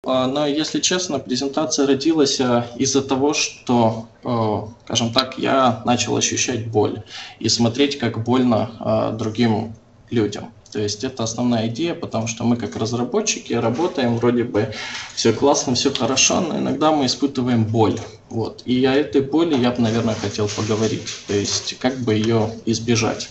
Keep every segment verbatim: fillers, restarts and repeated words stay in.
а, но, если честно, презентация родилась а, из-за того, что, а, скажем так, я начал ощущать боль и смотреть, как больно а, другим людям. То есть это основная идея, потому что мы как разработчики работаем, вроде бы все классно, все хорошо, но иногда мы испытываем боль. Вот. И о этой боли я бы, наверное, хотел поговорить, то есть как бы ее избежать.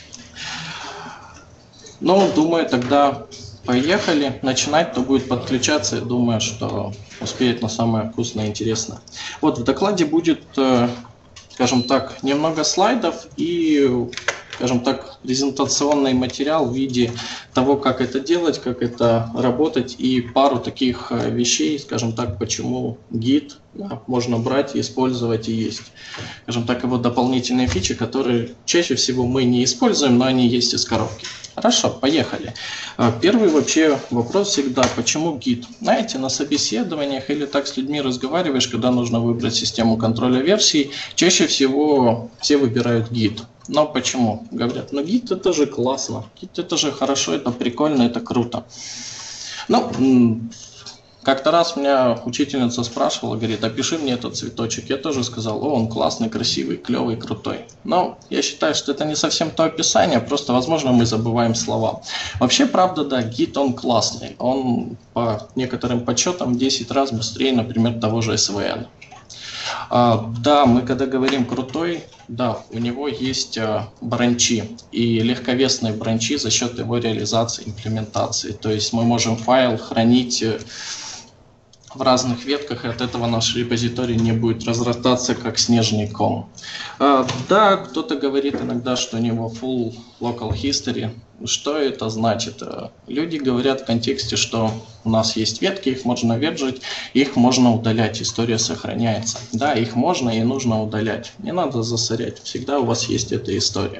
Ну, думаю, тогда поехали. Начинать, кто будет подключаться, я думаю, что успеет на самое вкусное и интересное. Вот в докладе будет, скажем так, немного слайдов и, скажем так, презентационный материал в виде того, как это делать, как это работать, и пару таких вещей, скажем так, почему гид да, можно брать, использовать и есть. Скажем так, его дополнительные фичи, которые чаще всего мы не используем, но они есть из коробки. Хорошо, поехали. Первый вообще вопрос всегда, почему гид? Знаете, на собеседованиях или так с людьми разговариваешь, когда нужно выбрать систему контроля версий, чаще всего все выбирают гид. Но почему? Говорят, ну гид это же классно, гид это же хорошо, это прикольно, это круто. Ну, как-то раз меня учительница спрашивала, говорит, опиши мне этот цветочек. Я тоже сказал, о, он классный, красивый, клевый, крутой. Но я считаю, что это не совсем то описание, просто, возможно, мы забываем слова. Вообще, правда, да, гид, он классный. Он по некоторым подсчетам в десять раз быстрее, например, того же эс ви эн. А, да, мы когда говорим крутой, да, у него есть а, бранчи и легковесные бранчи за счет его реализации, имплементации. То есть мы можем файл хранить в разных ветках, и от этого наш репозиторий не будет разрастаться как снежный ком. А, да, кто-то говорит иногда, что у него full local history. Что это значит? Люди говорят в контексте, что у нас есть ветки, их можно верджить, их можно удалять, история сохраняется. Да, их можно и нужно удалять. Не надо засорять, всегда у вас есть эта история.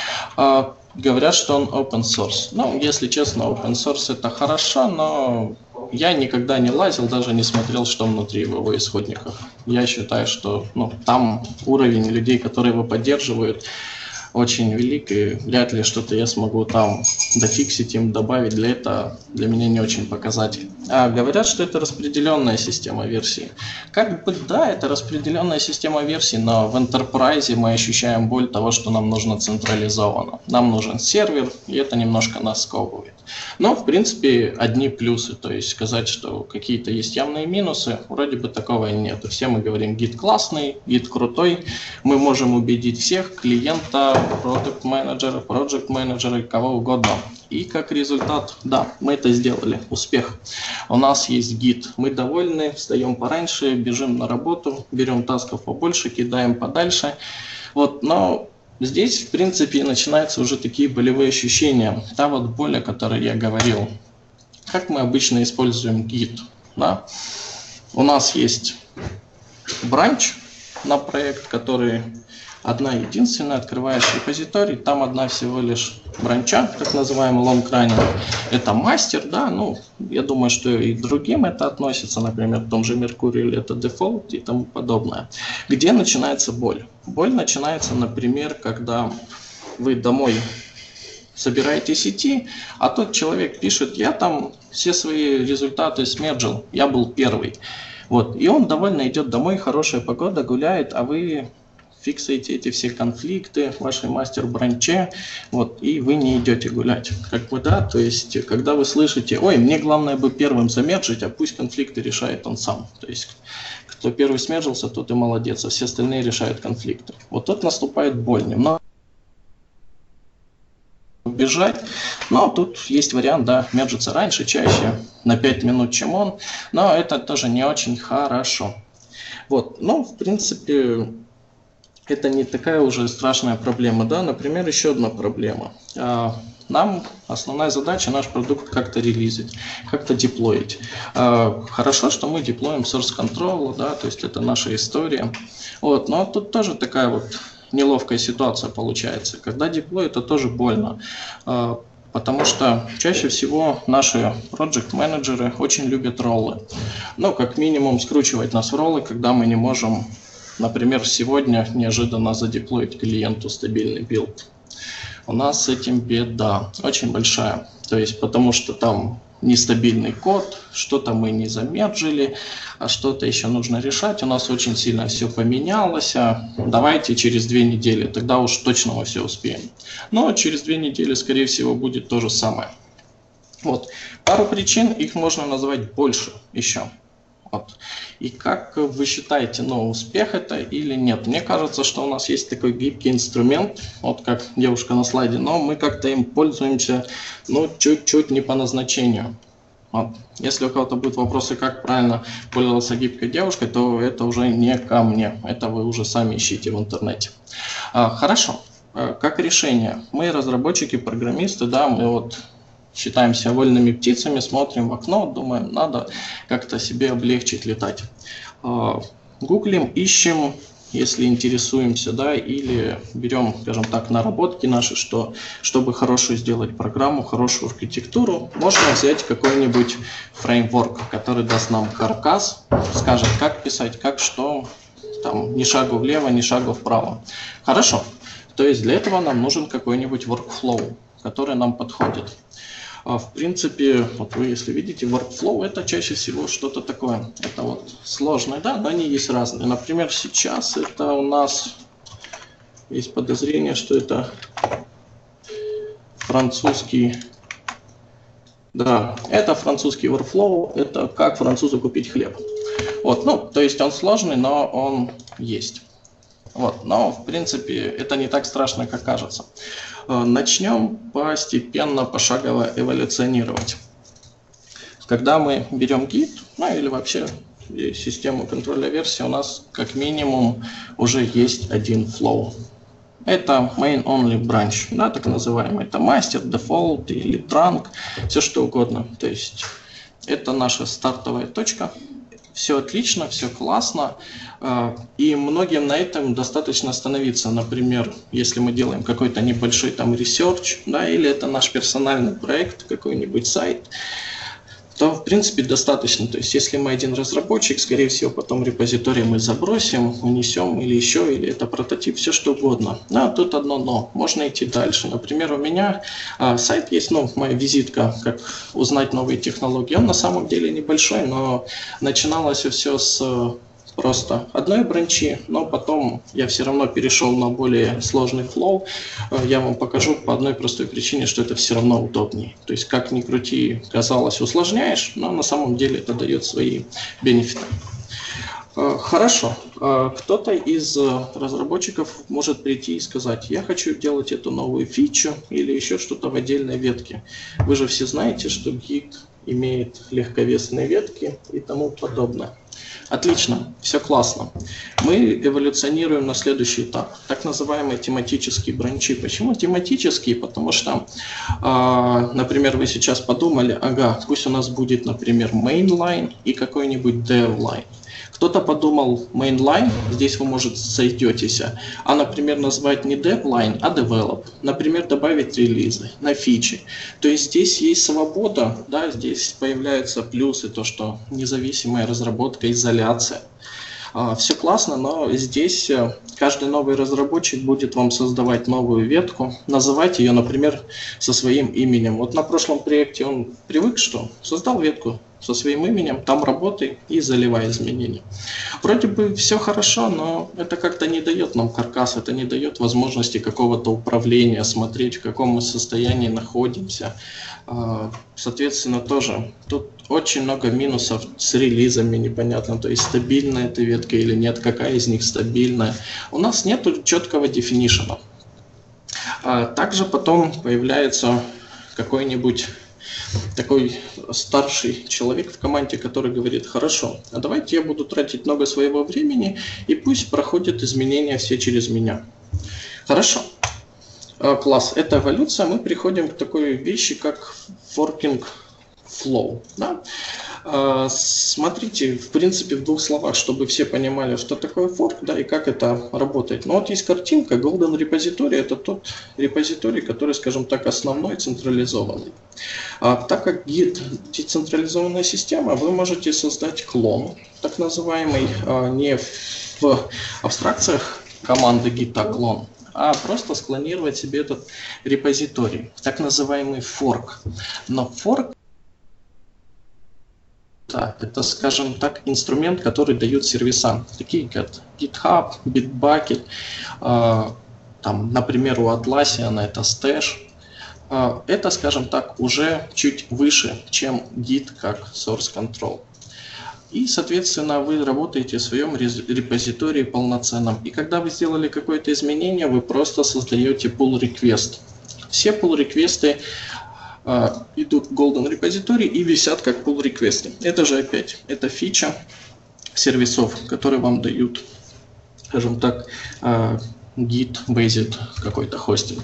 А, говорят, что он open source. Ну, если честно, open source это хорошо, но я никогда не лазил, даже не смотрел, что внутри в его исходниках. Я считаю, что ну, там уровень людей, которые его поддерживают, очень велик, и вряд ли что-то я смогу там дофиксить им, добавить. Для этого для меня не очень показатель. А говорят, что это распределенная система версий. Как бы да, это распределенная система версий, но в Enterprise мы ощущаем боль того, что нам нужно централизованно. Нам нужен сервер, и это немножко нас сковывает. Но, в принципе, одни плюсы. То есть сказать, что какие-то есть явные минусы, вроде бы такого и нет. Все мы говорим, гид классный, гид крутой. Мы можем убедить всех, клиента, продукт менеджера, проект менеджера, кого угодно. И как результат, да, мы это сделали, успех. У нас есть гид, мы довольны, встаем пораньше, бежим на работу, берем тасков побольше, кидаем подальше. Вот, но здесь, в принципе, начинаются уже такие болевые ощущения. Та вот боль, о которой я говорил. Как мы обычно используем гид? Да? У нас есть бранч на проект, который одна единственная, открываешь репозиторий, там одна всего лишь бранча, так называемый long running. Это мастер, да, ну, я думаю, что и другим это относится, например, в том же Mercurial это дефолт и тому подобное. Где начинается боль? Боль начинается, например, когда вы домой собираете сети, а тот человек пишет, я там все свои результаты смерджил, я был первый. Вот, и он довольно идет домой, хорошая погода, гуляет, а вы фиксаете эти все конфликты в вашей мастер-бранче, вот, и вы не идете гулять. Как бы, да, то есть, когда вы слышите, ой, мне главное бы первым замерджить, а пусть конфликты решает он сам. То есть, кто первый смержился, тот и молодец, а все остальные решают конфликты. Вот тут наступает боль немного. Убежать, но тут есть вариант, да, мерджиться раньше, чаще, на пять минут, чем он, но это тоже не очень хорошо. Вот, ну, в принципе, это не такая уже страшная проблема, да, например, еще одна проблема. Нам основная задача наш продукт как-то релизить, как-то деплоить. Хорошо, что мы деплоим source control, да, то есть это наша история, вот, но тут тоже такая вот неловкая ситуация получается. Когда деплой, это тоже больно, потому что чаще всего наши проект-менеджеры очень любят роллы. Ну, как минимум, скручивать нас в роллы, когда мы не можем, например, сегодня неожиданно задеплоить клиенту стабильный билд. У нас с этим беда очень большая. То есть, потому что там нестабильный код, что-то мы не замержили, а что-то еще нужно решать. У нас очень сильно все поменялось. Давайте через две недели, тогда уж точно мы все успеем. Но через две недели, скорее всего, будет то же самое. Вот. Пару причин, их можно назвать больше еще. Вот. И как вы считаете, ну, успех это или нет? Мне кажется, что у нас есть такой гибкий инструмент, вот как девушка на слайде, но мы как-то им пользуемся, ну, чуть-чуть не по назначению. Вот. Если у кого-то будут вопросы, как правильно пользоваться гибкой девушкой, то это уже не ко мне, это вы уже сами ищите в интернете. А, хорошо, а, как решение? Мы разработчики, программисты, да, мы вот считаемся вольными птицами, смотрим в окно, думаем, надо как-то себе облегчить летать. Гуглим, ищем, если интересуемся, да, или берем, скажем так, наработки наши, что, чтобы хорошую сделать программу, хорошую архитектуру, можно взять какой-нибудь фреймворк, который даст нам каркас, скажет, как писать, как что, там, ни шагу влево, ни шагу вправо. Хорошо, то есть для этого нам нужен какой-нибудь workflow, который нам подходит. В принципе, вот вы если видите, workflow это чаще всего что-то такое. Это вот сложное, да, но они есть разные. Например, сейчас это у нас есть подозрение, что это французский, да, это французский workflow, это как французу купить хлеб. Вот, ну, то есть он сложный, но он есть. Вот, но в принципе это не так страшно, как кажется. Начнем постепенно, пошагово эволюционировать. Когда мы берем гит, ну или вообще систему контроля версии, у нас как минимум уже есть один flow. Это main only branch, да, так называемый. Это мастер, default или trunk, все что угодно. То есть это наша стартовая точка. Все отлично, все классно, и многим на этом достаточно остановиться. Например, если мы делаем какой-то небольшой там research, да, или это наш персональный проект, какой-нибудь сайт, то в принципе достаточно. То есть если мы один разработчик, скорее всего потом репозиторий мы забросим, унесем или еще, или это прототип, все что угодно. Но тут одно но, можно идти дальше. Например, у меня а, сайт есть, ну, моя визитка, как узнать новые технологии. Он на самом деле небольшой, но начиналось все с просто одной бранчи, но потом я все равно перешел на более сложный флоу. Я вам покажу по одной простой причине, что это все равно удобнее. То есть как ни крути, казалось, усложняешь, но на самом деле это дает свои бенефиты. Хорошо. Кто-то из разработчиков может прийти и сказать, я хочу делать эту новую фичу или еще что-то в отдельной ветке. Вы же все знаете, что гит имеет легковесные ветки и тому подобное. Отлично, все классно. Мы эволюционируем на следующий этап, так называемые тематические бранчи. Почему тематические? Потому что, э, например, вы сейчас подумали, ага, пусть у нас будет, например, mainline и какой-нибудь devline. Кто-то подумал mainline, здесь вы, может, сойдетесь, а, например, назвать не devline, а develop. Например, добавить релизы на фичи. То есть здесь есть свобода, да, здесь появляются плюсы, то, что независимая разработка, изоляция. Все классно, но здесь каждый новый разработчик будет вам создавать новую ветку, называть ее, например, со своим именем. Вот на прошлом проекте он привык, что создал ветку со своим именем, там работай и заливай изменения. Вроде бы все хорошо, но это как-то не дает нам каркас, это не дает возможности какого-то управления, смотреть, в каком мы состоянии находимся. Соответственно, тоже тут очень много минусов с релизами, непонятно, то есть стабильная эта ветка или нет, какая из них стабильная. У нас нет четкого дефинишена. Также потом появляется какой-нибудь такой старший человек в команде, который говорит, хорошо, а давайте я буду тратить много своего времени, и пусть проходят изменения все через меня. Хорошо. Класс. Это эволюция. Мы приходим к такой вещи, как forking flow. Да? Смотрите, в принципе, в двух словах, чтобы все понимали, что такое форк, да, и как это работает. Ну вот есть картинка, Golden Repository, это тот репозиторий, который, скажем так, основной, централизованный. А так как Git децентрализованная система, вы можете создать клон, так называемый, не в абстракциях команды Git клон, а просто склонировать себе этот репозиторий, так называемый fork. Но fork Да, это, скажем так, инструмент, который дают сервиса, такие как GitHub, Bitbucket, э, там, например, у Atlassian это Stash. Э, это, скажем так, уже чуть выше, чем Git как source control. И, соответственно, вы работаете в своем репозитории полноценном. И когда вы сделали какое-то изменение, вы просто создаете pull request. Все pull реквесты э, идут в Golden репозиторий и висят как pull реквесты. Это же опять, это фича сервисов, которые вам дают, скажем так, э, Git-based какой-то хостинг.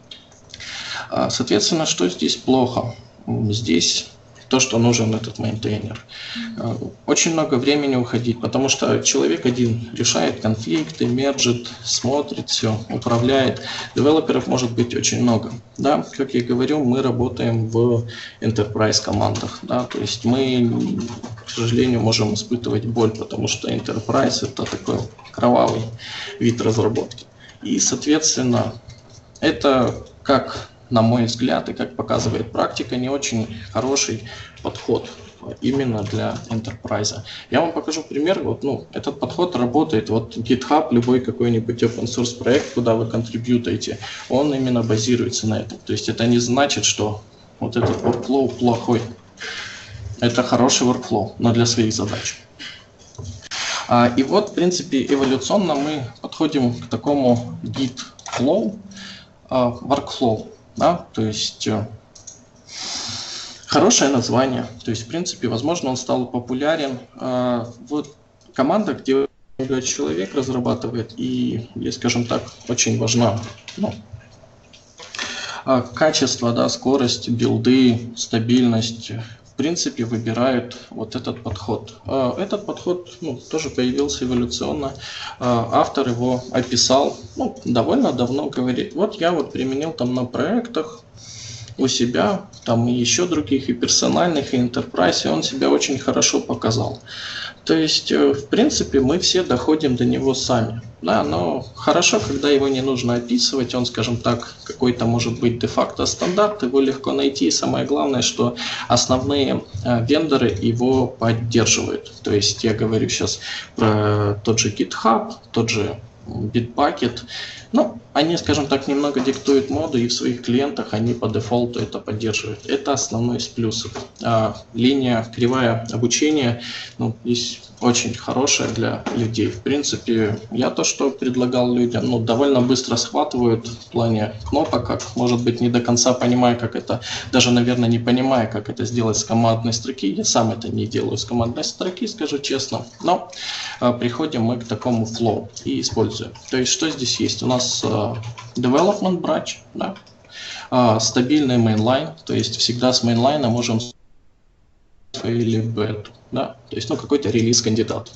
Э, соответственно, что здесь плохо? Здесь то, что нужен этот мейнтейнер. Очень много времени уходить, потому что человек один решает конфликты, мерджит, смотрит все, управляет. Девелоперов может быть очень много. Да, как я говорю, мы работаем в enterprise командах. Да, то есть мы, к сожалению, можем испытывать боль, потому что enterprise это такой кровавый вид разработки. И, соответственно, это как, на мой взгляд, и как показывает практика, не очень хороший подход именно для enterprise. Я вам покажу пример. Вот, ну, этот подход работает. Вот GitHub, любой какой-нибудь open source проект, куда вы контрибьютаете, он именно базируется на этом. То есть это не значит, что вот этот workflow плохой. Это хороший workflow, но для своих задач. А, и вот, в принципе, эволюционно мы подходим к такому Git flow, а, workflow. Да, то есть э, хорошее название. То есть, в принципе, возможно, он стал популярен э, в командах, где человек разрабатывает, и, и, скажем так, очень важно, ну, э, качество, да, скорость, билды, стабильность. В принципе, выбирают вот этот подход. Э, этот подход, ну, тоже появился эволюционно. Э, автор его описал, ну, довольно давно, говорит, вот я вот применил там на проектах у себя, там и еще других, и персональных, и enterprise, и он себя очень хорошо показал. То есть, в принципе, мы все доходим до него сами. Да, но хорошо, когда его не нужно описывать, он, скажем так, какой-то может быть де-факто стандарт, его легко найти, и самое главное, что основные э, вендоры его поддерживают. То есть я говорю сейчас про тот же GitHub, тот же Bitbucket. Ну, они, скажем так, немного диктуют моду, и в своих клиентах они по дефолту это поддерживают. Это основной из плюсов. А, линия, кривая обучения, ну, здесь очень хорошая для людей. В принципе, я то, что предлагал людям, ну, довольно быстро схватывают в плане кнопок, как, может быть, не до конца понимая, как это, даже, наверное, не понимая, как это сделать с командной строки. Я сам это не делаю с командной строки, скажу честно. Но а, приходим мы к такому flow и используем. То есть, что здесь есть? У нас а, development branch, да? а, стабильный mainline, то есть всегда с mainline можем или бету, да, то есть, ну, какой-то релиз кандидат.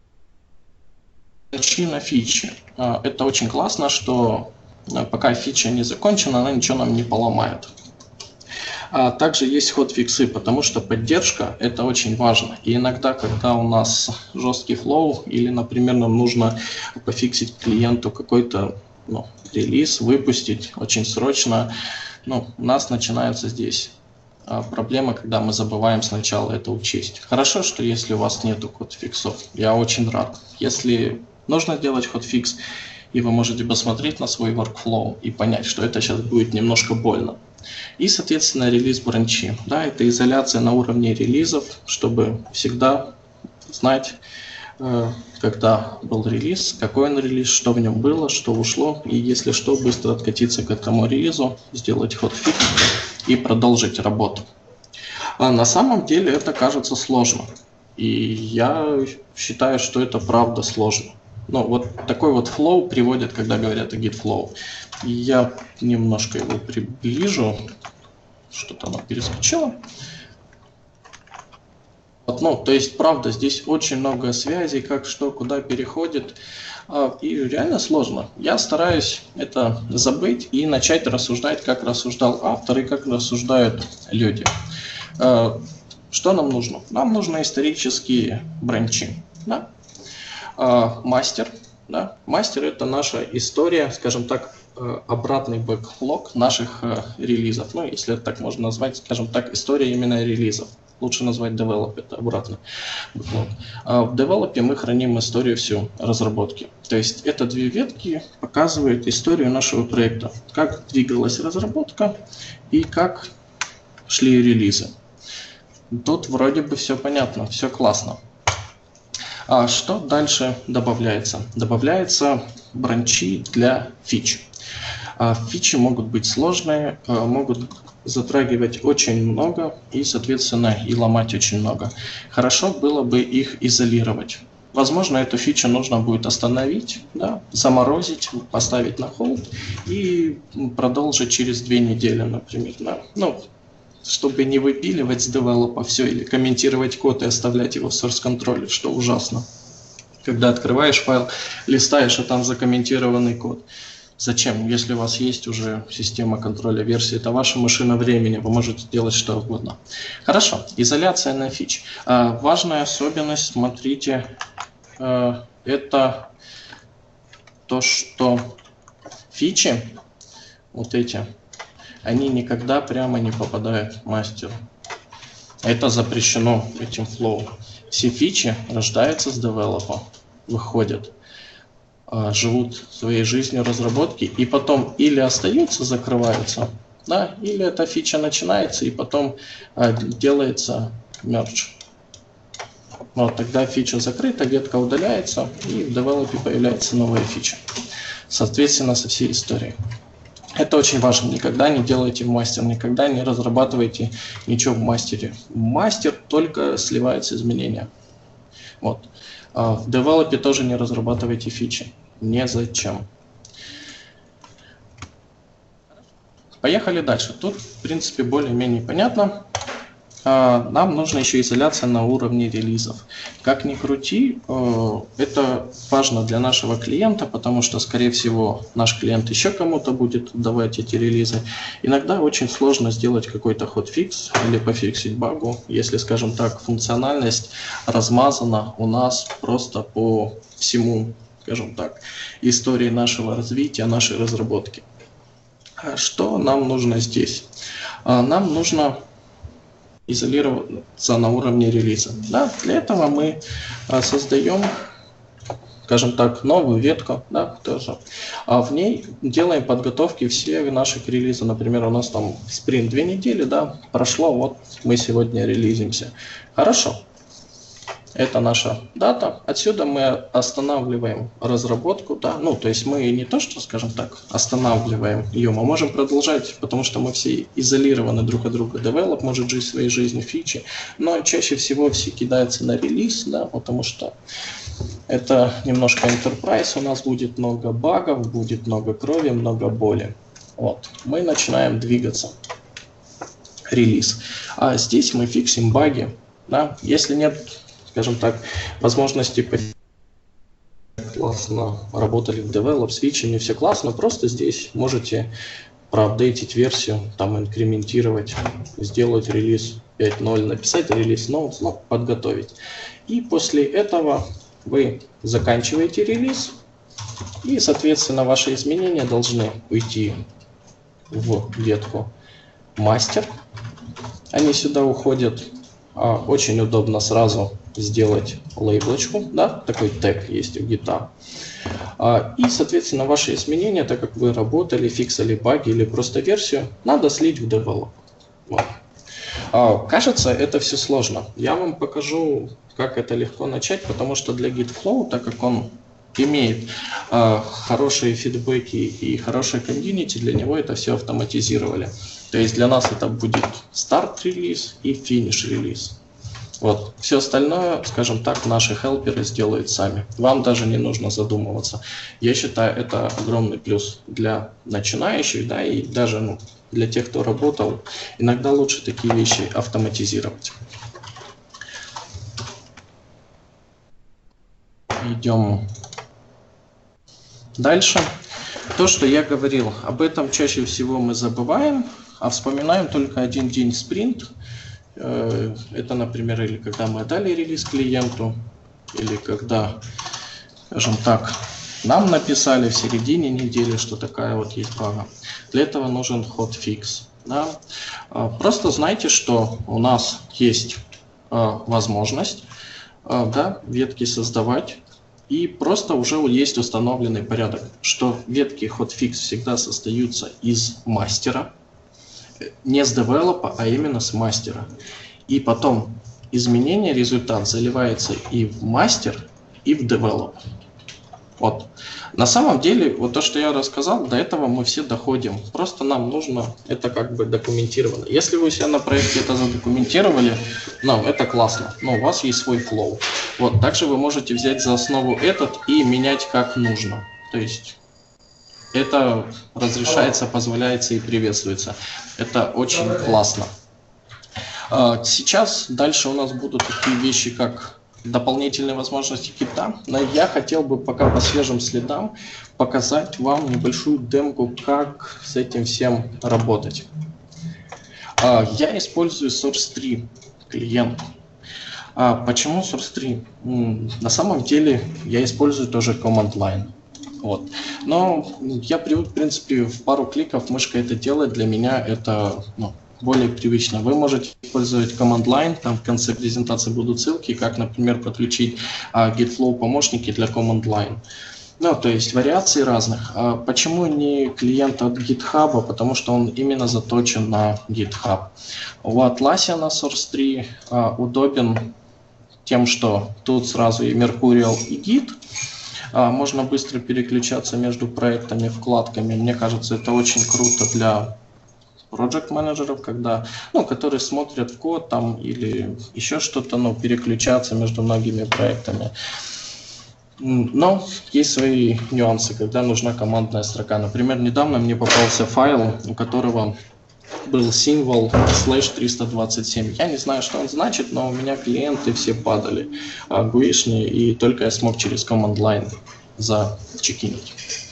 Причина фичи. Это очень классно, что пока фича не закончена, она ничего нам не поломает. А также есть хотфиксы, потому что поддержка – это очень важно. И иногда, когда у нас жесткий флоу, или, например, нам нужно пофиксить клиенту какой-то, ну, релиз, выпустить очень срочно, ну, у нас начинается здесь проблема, когда мы забываем сначала это учесть. Хорошо, что если у вас нету хотфиксов, я очень рад. Если нужно делать хотфикс, и вы можете посмотреть на свой workflow и понять, что это сейчас будет немножко больно. И, соответственно, релиз бранчи. Да, это изоляция на уровне релизов, чтобы всегда знать, когда был релиз, какой он релиз, что в нем было, что ушло, и если что, быстро откатиться к этому релизу, сделать хотфикс и продолжить работу. А на самом деле это кажется сложно. И я считаю, что это правда сложно. Ну, вот такой вот флоу приводит, когда говорят о git flow. И я немножко его приближу. Что-то оно перескочило. Вот, ну, то есть, правда, здесь очень много связей, как что, куда переходит. И реально сложно. Я стараюсь это забыть и начать рассуждать, как рассуждал автор и как рассуждают люди. Что нам нужно? Нам нужны исторические бранчи. Да? Мастер. Да? Мастер – это наша история, скажем так, обратный бэклог наших релизов. Ну, если это так можно назвать, скажем так, история именно релизов. лучше назвать develop, это обратно. А в develop мы храним историю всю разработки. То есть это две ветки показывают историю нашего проекта, как двигалась разработка и как шли релизы. Тут вроде бы все понятно, все классно. А что дальше добавляется? Добавляются бранчи для фич. А фичи могут быть сложные, могут затрагивать очень много и, соответственно, и ломать очень много. Хорошо было бы их изолировать. Возможно, эту фичу нужно будет остановить, да, заморозить, поставить на холд и продолжить через две недели, например. Да. Ну, чтобы не выпиливать с девелопа все или комментировать код и оставлять его в source контроле, что ужасно. Когда открываешь файл, листаешь, а там закомментированный код. Зачем? Если у вас есть уже система контроля версии, это ваша машина времени, вы можете делать что угодно. Хорошо, изоляция на фич. А, важная особенность, смотрите, а, это то, что фичи, вот эти, они никогда прямо не попадают мастеру. Это запрещено этим флоу. Все фичи рождаются с девелопа, выходят, живут своей жизнью разработки и потом или остаются, закрываются, да, или эта фича начинается и потом делается мердж. Вот тогда фича закрыта, ветка удаляется и в девелопе появляется новая фича. Соответственно, со всей историей. Это очень важно. Никогда не делайте в мастер, никогда не разрабатывайте ничего в мастере. Мастер только сливается изменения. Вот. А в девелопе тоже не разрабатывайте фичи. Незачем. Поехали дальше. Тут, в принципе, более-менее понятно. Нам нужна еще изоляция на уровне релизов. Как ни крути, это важно для нашего клиента, потому что, скорее всего, наш клиент еще кому-то будет давать эти релизы. Иногда очень сложно сделать какой-то хотфикс или пофиксить багу, если, скажем так, функциональность размазана у нас просто по всему, скажем так, истории нашего развития, нашей разработки. Что нам нужно здесь? Нам нужно изолироваться на уровне релиза. Да, для этого мы а, создаем, скажем так, новую ветку, да, тоже. А в ней делаем подготовки все наших релизов. Например, у нас там спринт две недели, да, прошло, вот мы сегодня релизимся. Хорошо. Это наша дата. Отсюда мы останавливаем разработку, да, ну, то есть мы не то, что, скажем так, останавливаем ее, мы можем продолжать, потому что мы все изолированы друг от друга. Develop может жить своей жизнью, фичи, но чаще всего все кидаются на релиз, да, потому что это немножко enterprise, у нас будет много багов, будет много крови, много боли. Вот, мы начинаем двигаться. Релиз. А здесь мы фиксим баги, да, если нет, скажем так, возможности классно работали в develop, с фичами, все классно, просто здесь можете проапдейтить версию, там инкрементировать, сделать релиз пять ноль, написать релиз notes, ну, подготовить. И после этого вы заканчиваете релиз, и, соответственно, ваши изменения должны уйти в ветку мастер. Они сюда уходят. Очень удобно сразу сделать лейблочку, да, такой тег есть у гита. И, соответственно, ваши изменения, так как вы работали, фиксили баги или просто версию, надо слить в develop. Вот. Кажется, это все сложно. Я вам покажу, как это легко начать, потому что для GitFlow, так как он имеет э, хорошие фидбэки и хорошее комьюнити, для него это все автоматизировали. То есть для нас это будет старт-релиз и финиш-релиз. Вот. Все остальное, скажем так, наши хелперы сделают сами. Вам даже не нужно задумываться. Я считаю, это огромный плюс для начинающих, да, и даже ну, для тех, кто работал. Иногда лучше такие вещи автоматизировать. Идем дальше. То, что я говорил, об этом чаще всего мы забываем, а вспоминаем только один день спринт. Это, например, или когда мы отдали релиз клиенту, или когда, скажем так, нам написали в середине недели, что такая вот есть бага. Для этого нужен hotfix. Да? Просто знайте, что у нас есть возможность да, ветки создавать. И просто уже есть установленный порядок, что ветки hotfix всегда состоятся из мастера, не с девелопа, а именно с мастера. И потом изменение результат заливается и в мастер, и в девелоп. Вот. На самом деле, вот то, что я рассказал, до этого мы все доходим. Просто нам нужно это как бы документировано. Если вы у себя на проекте это задокументировали, ну, это классно. Но у вас есть свой флоу. Вот. Также вы можете взять за основу этот и менять как нужно. То есть это разрешается, позволяется и приветствуется. Это очень классно. Сейчас дальше у нас будут такие вещи, как дополнительные возможности кита, но я хотел бы пока по свежим следам показать вам небольшую демку, как с этим всем работать. Я использую Source три клиент. Почему Source три? На самом деле я использую тоже Command Line. Вот. Но я привык, в принципе, в пару кликов мышкой это делать. Для меня это ну, более привычно. Вы можете использовать Command Line, там в конце презентации будут ссылки, как, например, подключить а, GitFlow помощники для Command Line. Ну, то есть вариаций разных. А почему не клиент от GitHub? Потому что он именно заточен на GitHub. У Atlassian на Source три а, удобен тем, что тут сразу и Mercurial, и Git. А, можно быстро переключаться между проектами, вкладками. Мне кажется, это очень круто для project менеджеров, когда, ну, которые смотрят в код там или еще что-то, ну, переключаться между многими проектами. Но есть свои нюансы, когда нужна командная строка. Например, недавно мне попался файл, у которого был символ слэш триста двадцать семь. Я не знаю, что он значит, но у меня клиенты все падали, гуишные, и только я смог через Command Line зачекинить,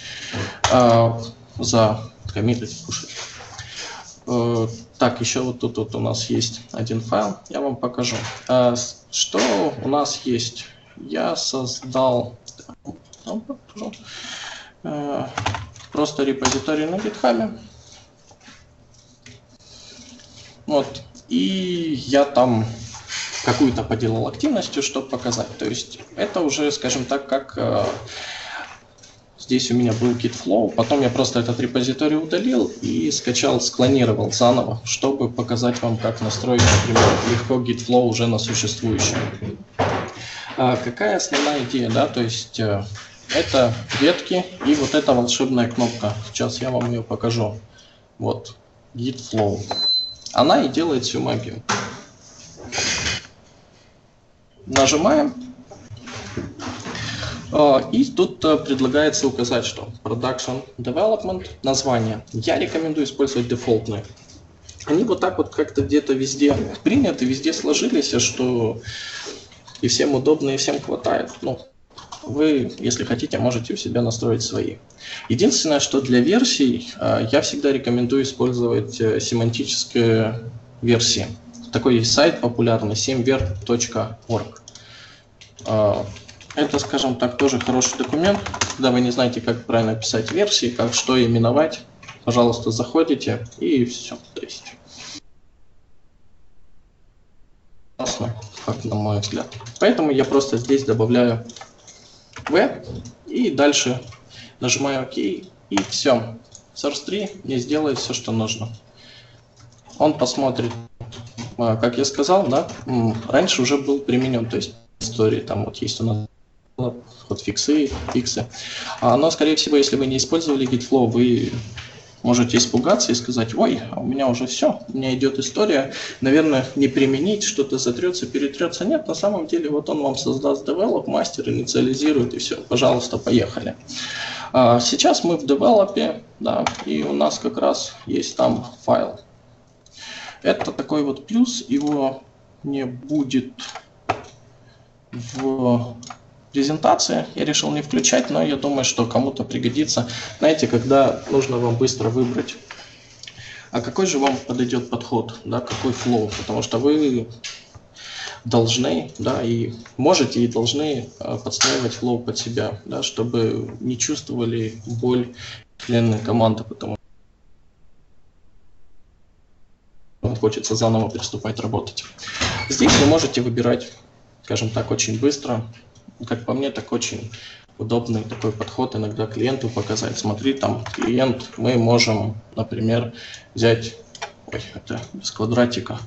закоммитить, кушать. Так, еще вот тут вот у нас есть один файл, я вам покажу. Что у нас есть? Я создал просто репозиторий на GitHub. Вот. И я там какую-то поделал активностью, чтобы показать. То есть это уже, скажем так, как здесь у меня был GitFlow, потом я просто этот репозиторий удалил и скачал, склонировал заново, чтобы показать вам, как настроить, например, легко GitFlow уже на существующем. А какая основная идея, да, то есть э, это ветки и вот эта волшебная кнопка. Сейчас я вам ее покажу. Вот, GitFlow. Она и делает всю магию. Нажимаем. И тут предлагается указать, что Production Development, название. Я рекомендую использовать дефолтные. Они вот так вот как-то где-то везде приняты, везде сложились, что и всем удобно, и всем хватает. Ну, вы, если хотите, можете у себя настроить свои. Единственное, что для версий я всегда рекомендую использовать семантические версии. Такой есть сайт популярный семь верт точка орг. Это, скажем так, тоже хороший документ. Когда вы не знаете, как правильно писать версии, как что именовать, пожалуйста, заходите и все. То есть, классно, как на мой взгляд. Поэтому я просто здесь добавляю V и дальше нажимаю ОК и все. Source три мне сделает все, что нужно. Он посмотрит, как я сказал, да, раньше уже был применен, то есть истории там вот есть у нас хотфиксы, фиксы. Но, скорее всего, если вы не использовали GitFlow, вы можете испугаться и сказать: ой, а у меня уже все, у меня идет история, наверное, не применить, что-то затрется, перетрется. Нет, на самом деле, вот он вам создаст develop, мастер инициализирует, и все, пожалуйста, поехали. Сейчас мы в девелопе, да, и у нас как раз есть там файл. Это такой вот плюс, его не будет в презентации, я решил не включать, но я думаю, что кому-то пригодится. Знаете, когда нужно вам быстро выбрать, а какой же вам подойдет подход, да, какой флоу, потому что вы должны, да, и можете и должны подстраивать флоу под себя, да, чтобы не чувствовали боль члены команды, потому что хочется заново приступать работать. Здесь вы можете выбирать, скажем так, очень быстро. Как по мне, так очень удобный такой подход иногда клиенту показать. Смотри, там клиент, мы можем, например, взять, ой, это без квадратика,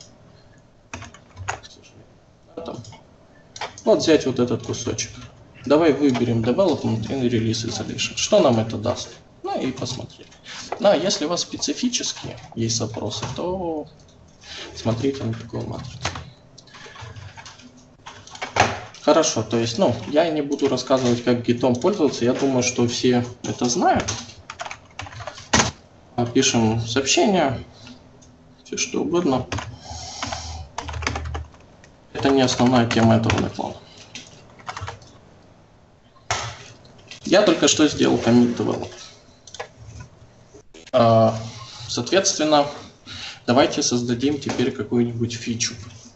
вот взять вот этот кусочек. Давай выберем Development and Release Isolation. Что нам это даст? Ну и посмотрим. Да, если у вас специфические есть запросы, то смотрите на такую матрицу. Хорошо, то есть, ну, я не буду рассказывать, как гитом пользоваться. Я думаю, что все это знают. Пишем сообщение, все что угодно. Это не основная тема этого доклада. Я только что сделал commit develop. Соответственно, давайте создадим теперь какую-нибудь фичу.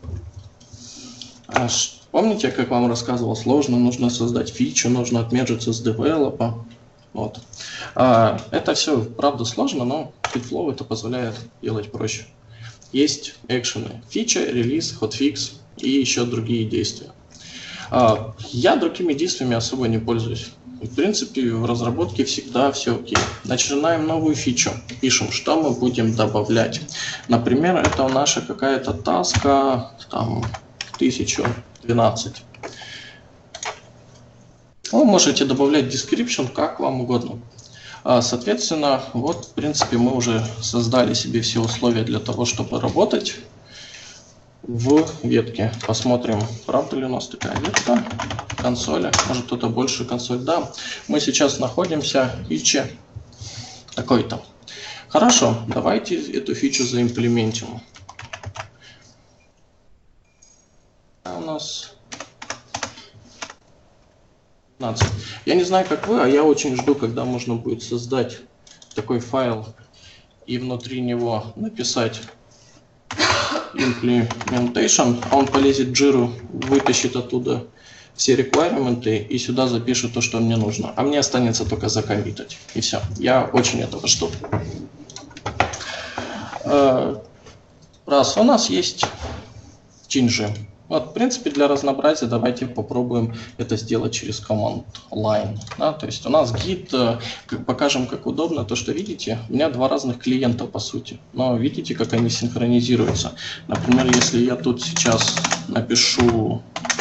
Помните, как вам рассказывал, сложно, нужно создать фичу, нужно отметиться с девелопа. Вот. Это все, правда, сложно, но Fitflow это позволяет делать проще. Есть экшены, фича, релиз, хотфикс и еще другие действия. Я другими действиями особо не пользуюсь. В принципе, в разработке всегда все окей. Начинаем новую фичу. Пишем, что мы будем добавлять. Например, это наша какая-то таска, там, тысяча двенадцать. Вы можете добавлять description как вам угодно. Соответственно, вот, в принципе, мы уже создали себе все условия для того, чтобы работать в ветке. Посмотрим, правда ли у нас такая ветка. Консоли. Может, кто-то больше консоль. Да, мы сейчас находимся в фиче такой-то. Хорошо, давайте эту фичу заимплементим. У нас пятнадцать. Я не знаю, как вы, а я очень жду, когда можно будет создать такой файл и внутри него написать implementation, а он полезет в Jira, вытащит оттуда все requirements и сюда запишет то, что мне нужно. А мне останется только закоммитать. И все. Я очень этого жду. Раз у нас есть чинджи. Вот, в принципе, для разнообразия давайте попробуем это сделать через command line. Да? То есть у нас гид, покажем, как удобно. То, что видите, у меня два разных клиента, по сути. Но видите, как они синхронизируются. Например, если я тут сейчас напишу,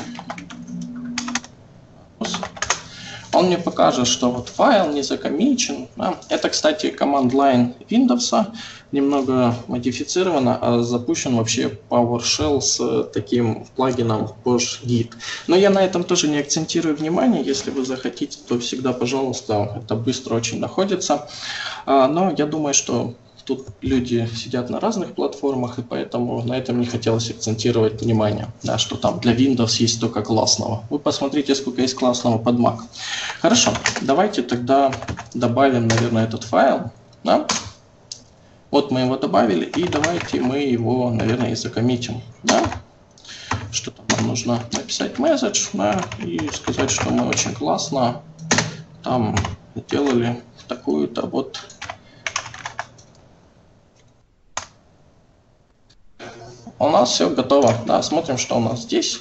он мне покажет, что вот файл не закоммичен. Да? Это, кстати, command line Windows, немного модифицировано, а запущен вообще PowerShell с таким плагином Push Git. Но я на этом тоже не акцентирую внимание. Если вы захотите, то всегда, пожалуйста, это быстро очень находится. Но я думаю, что тут люди сидят на разных платформах, и поэтому на этом не хотелось акцентировать внимание, да, что там для Windows есть только классного. Вы посмотрите, сколько есть классного под Mac. Хорошо, давайте тогда добавим, наверное, этот файл. Да? Вот мы его добавили, и давайте мы его, наверное, и закоммитим. Да? Что-то нам нужно написать message, да, и сказать, что мы очень классно там сделали такую-то вот. У нас все готово. Да, смотрим, что у нас здесь.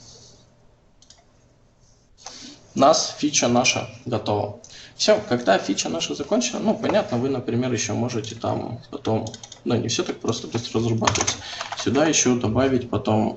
У нас фича наша готова. Все, когда фича наша закончена, ну, понятно, вы, например, еще можете там потом, ну, не все так просто быстро разрабатывается. Сюда еще добавить потом,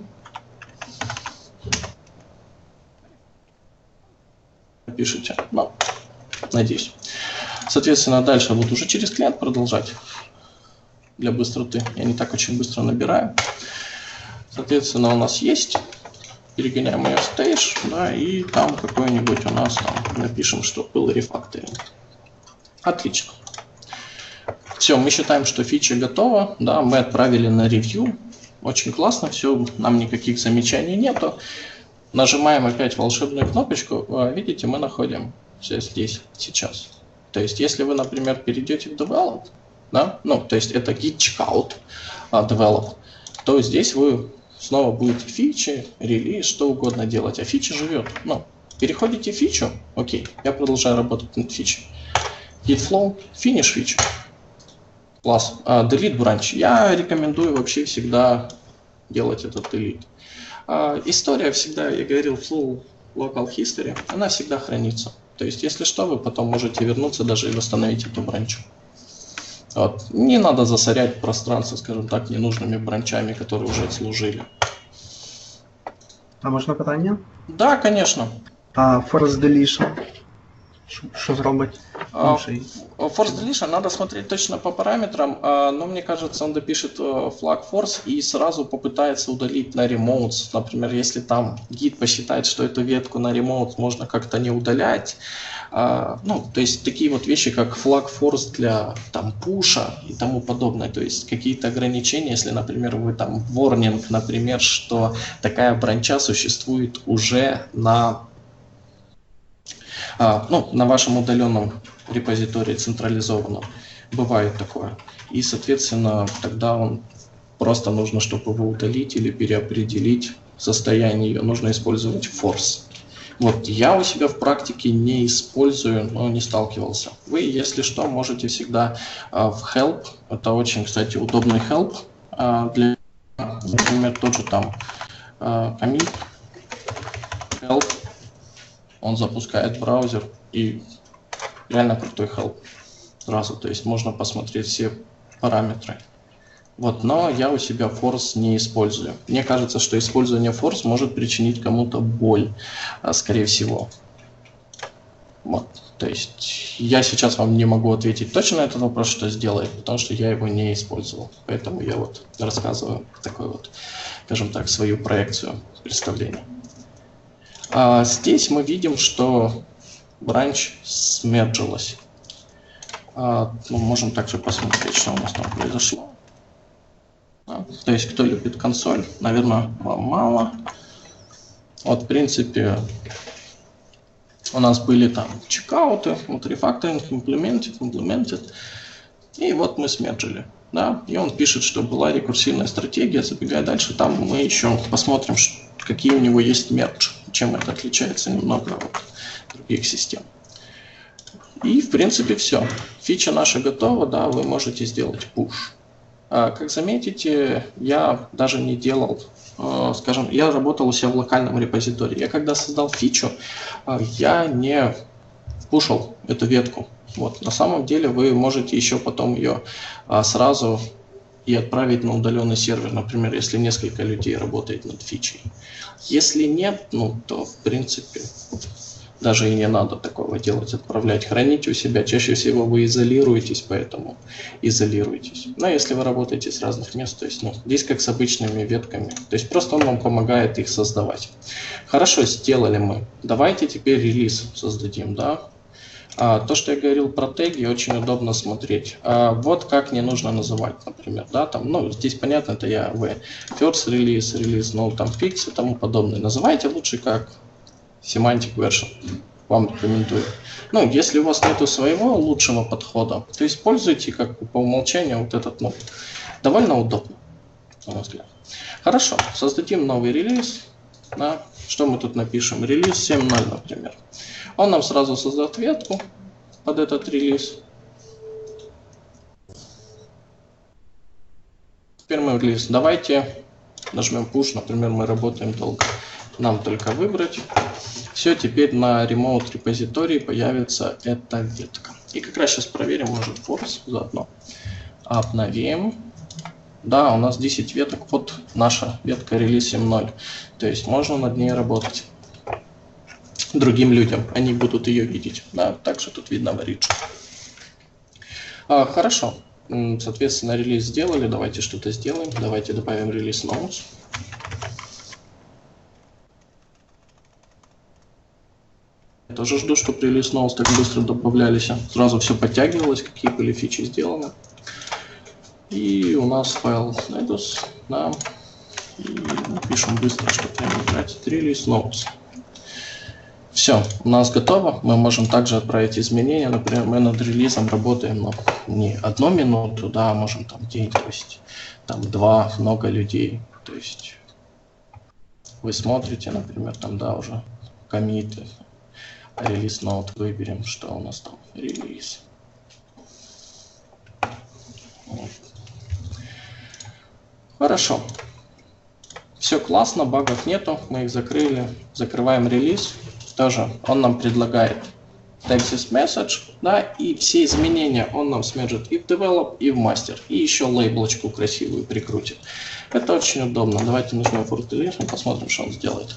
пишите, ну, надеюсь. Соответственно, дальше я буду уже через клиент продолжать. Для быстроты я не так очень быстро набираю. Соответственно, у нас есть. Перегоняем ее в stage, да, и там какой-нибудь у нас там напишем, что был рефакторинг. Отлично. Все, мы считаем, что фича готова. Да, мы отправили на ревью. Очень классно, все, нам никаких замечаний нету. Нажимаем опять волшебную кнопочку. Видите, мы находим все здесь сейчас. То есть, если вы, например, перейдете в Develop, да, ну, то есть это git checkout uh, develop, то здесь вы снова будете фичи, релиз, что угодно делать, а фича живет. Ну, переходите в фичу, окей, я продолжаю работать над фичей. Git flow, finish фичу. Класс. Uh, delete branch. Я рекомендую вообще всегда делать этот delete. А история всегда, я говорил, full local history, она всегда хранится. То есть, если что, вы потом можете вернуться даже и восстановить эту бранчу. Вот. Не надо засорять пространство, скажем так, ненужными бранчами, которые уже служили. А можна питання? Да, конечно. А force deletion? Що зробить? А, force deletion надо смотреть точно по параметрам, но мне кажется, он допишет flag force и сразу попытается удалить на remotes. Например, если там гид посчитает, что эту ветку на remote можно как-то не удалять. Ну, то есть такие вот вещи, как flag force для там пуша и тому подобное. То есть какие-то ограничения, если, например, вы там warning, например, что такая бранча существует уже на... А, ну, на вашем удаленном репозитории централизованном. Бывает такое. И, соответственно, тогда он просто нужно, чтобы его удалить или переопределить состояние ее, нужно использовать force. Вот я у себя в практике не использую, но не сталкивался. Вы, если что, можете всегда а, в help, это очень, кстати, удобный help а, для, например, тот же там а, commit, help. Он запускает браузер и реально крутой help сразу. То есть можно посмотреть все параметры. Вот, но я у себя force не использую. Мне кажется, что использование force может причинить кому-то боль, скорее всего. Вот, то есть я сейчас вам не могу ответить точно на этот вопрос, что сделает, потому что я его не использовал. Поэтому я вот рассказываю такой вот, скажем так, свою проекцию представления. А здесь мы видим, что бранч смерджилась. А, ну, можем также посмотреть, что у нас там произошло. А, то есть, кто любит консоль, наверное, вам мало. Вот, в принципе, у нас были там чекауты, вот refactoring, implemented, implemented. И вот мы смерджили. Да? И он пишет, что была рекурсивная стратегия. Забегая дальше, там мы еще посмотрим, какие у него есть мердж, чем это отличается немного от других систем. И в принципе все. Фича наша готова, да, вы можете сделать push. А, как заметите, я даже не делал, э, скажем, я работал у себя в локальном репозитории. Я когда создал фичу, э, я не пушил эту ветку. Вот. На самом деле вы можете еще потом ее а, сразу и отправить на удаленный сервер, например, если несколько людей работает над фичей. Если нет, ну то в принципе даже и не надо такого делать, отправлять, храните у себя. Чаще всего вы изолируетесь, поэтому изолируйтесь. Но если вы работаете с разных мест, то есть ну, здесь как с обычными ветками, то есть просто он вам помогает их создавать. Хорошо, сделали мы. Давайте теперь релиз создадим, да. А, то, что я говорил про теги, очень удобно смотреть. А, вот как не нужно называть, например, да, там, ну, здесь понятно, это я в first release, release, no, там, fix и тому подобное. Называйте лучше как semantic version, вам рекомендую. Ну, если у вас нету своего лучшего подхода, то используйте как по умолчанию вот этот, ну, довольно удобно, на мой взгляд. Хорошо, создадим новый релиз, да, что мы тут напишем, релиз семь ноль, например. Он нам сразу создаст ветку под этот релиз. Теперь мы релиз. Давайте нажмем push, например, мы работаем долго. Нам только выбрать. Все, теперь на remote репозитории появится эта ветка. И как раз сейчас проверим, может force заодно. Обновим. Да, у нас десять веток. Вот наша ветка релиз семь ноль. То есть можно над ней работать. Другим людям, они будут ее видеть. Да, также тут видно в Origin. А, хорошо. Соответственно, релиз сделали. Давайте что-то сделаем. Давайте добавим релиз notes. Я тоже жду, чтобы релиз notes так быстро добавлялись. Сразу все подтягивалось, какие были фичи сделаны. И у нас файл Netus. Да, и напишем быстро, чтобы не тратить релиз notes. Все, у нас готово. Мы можем также отправить изменения. Например, мы над релизом работаем ну, не одну минуту, да, а можем там день, то есть там два, много людей. То есть вы смотрите, например, там, да, уже коммиты, релиз ноут, выберем, что у нас там, релиз. Вот. Хорошо. Все классно, багов нету, мы их закрыли. Закрываем релиз. Тоже он нам предлагает Texas Message, да, и все изменения он нам смержит и в Develop, и в Master. И еще лейблочку красивую прикрутит. Это очень удобно. Давайте нажмем Force Deletion, посмотрим, что он сделает.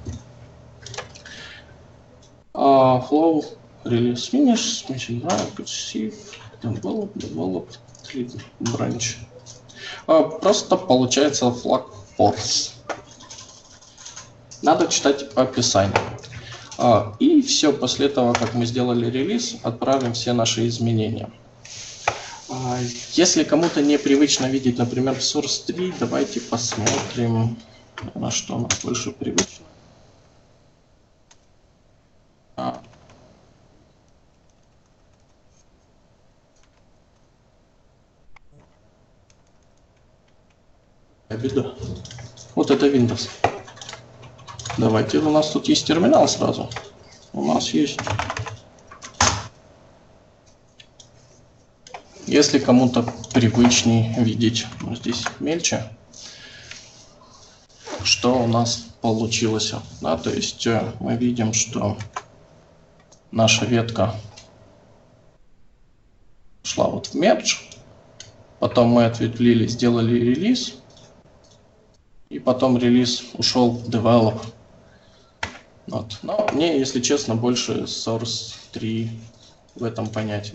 Uh, flow, Release Finish, Mission Branch, Save, Develop, Develop, Delete Branch. Uh, просто получается флаг Force. Надо читать описание. Uh, и все, после того, как мы сделали релиз, отправим все наши изменения. Uh, если кому-то непривычно видеть, например, в Source три, давайте посмотрим, на что нам больше привычно. Uh. Беда. Вот это Windows. Давайте, у нас тут есть терминал сразу. У нас есть. Если кому-то привычней видеть, ну, здесь мельче, что у нас получилось. Да, то есть мы видим, что наша ветка шла вот в merge, потом мы ответвлили, сделали релиз, и потом релиз ушел в develop. Вот. Но мне, если честно, больше Source три в этом понятии.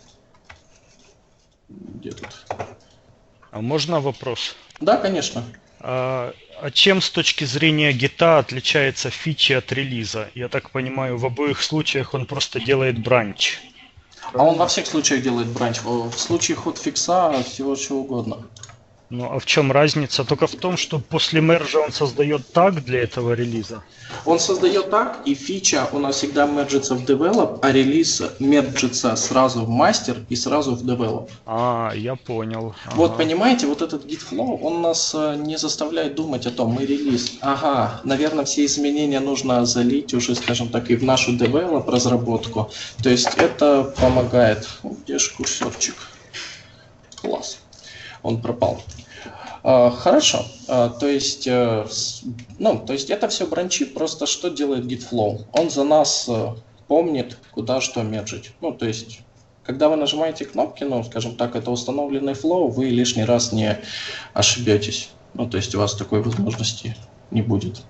Где тут? А можно вопрос? Да, конечно. А, а чем с точки зрения гита отличается фичи от релиза? Я так понимаю, в обоих случаях он просто делает бранч. А он во всех случаях делает бранч. В случае хотфикса всего чего угодно. Ну а в чем разница? Только в том, что после мержа он создает так для этого релиза. Он создает так, и фича у нас всегда мерджится в develop, а релиз мерджится сразу в master и сразу в develop. А, я понял. Ага. Вот понимаете, вот этот git flow, он нас не заставляет думать о том, мы релиз. Ага, наверное, все изменения нужно залить уже, скажем так, и в нашу develop разработку. То есть это помогает. Где же курсорчик? Класс. Он пропал. Uh, хорошо, uh, то есть, uh, ну, то есть это все бранчи, просто что делает GitFlow? Он за нас uh, помнит, куда что мерджить. Ну, то есть, когда вы нажимаете кнопки, ну, скажем так, это установленный флоу, вы лишний раз не ошибетесь. Ну, то есть у вас такой возможности не будет.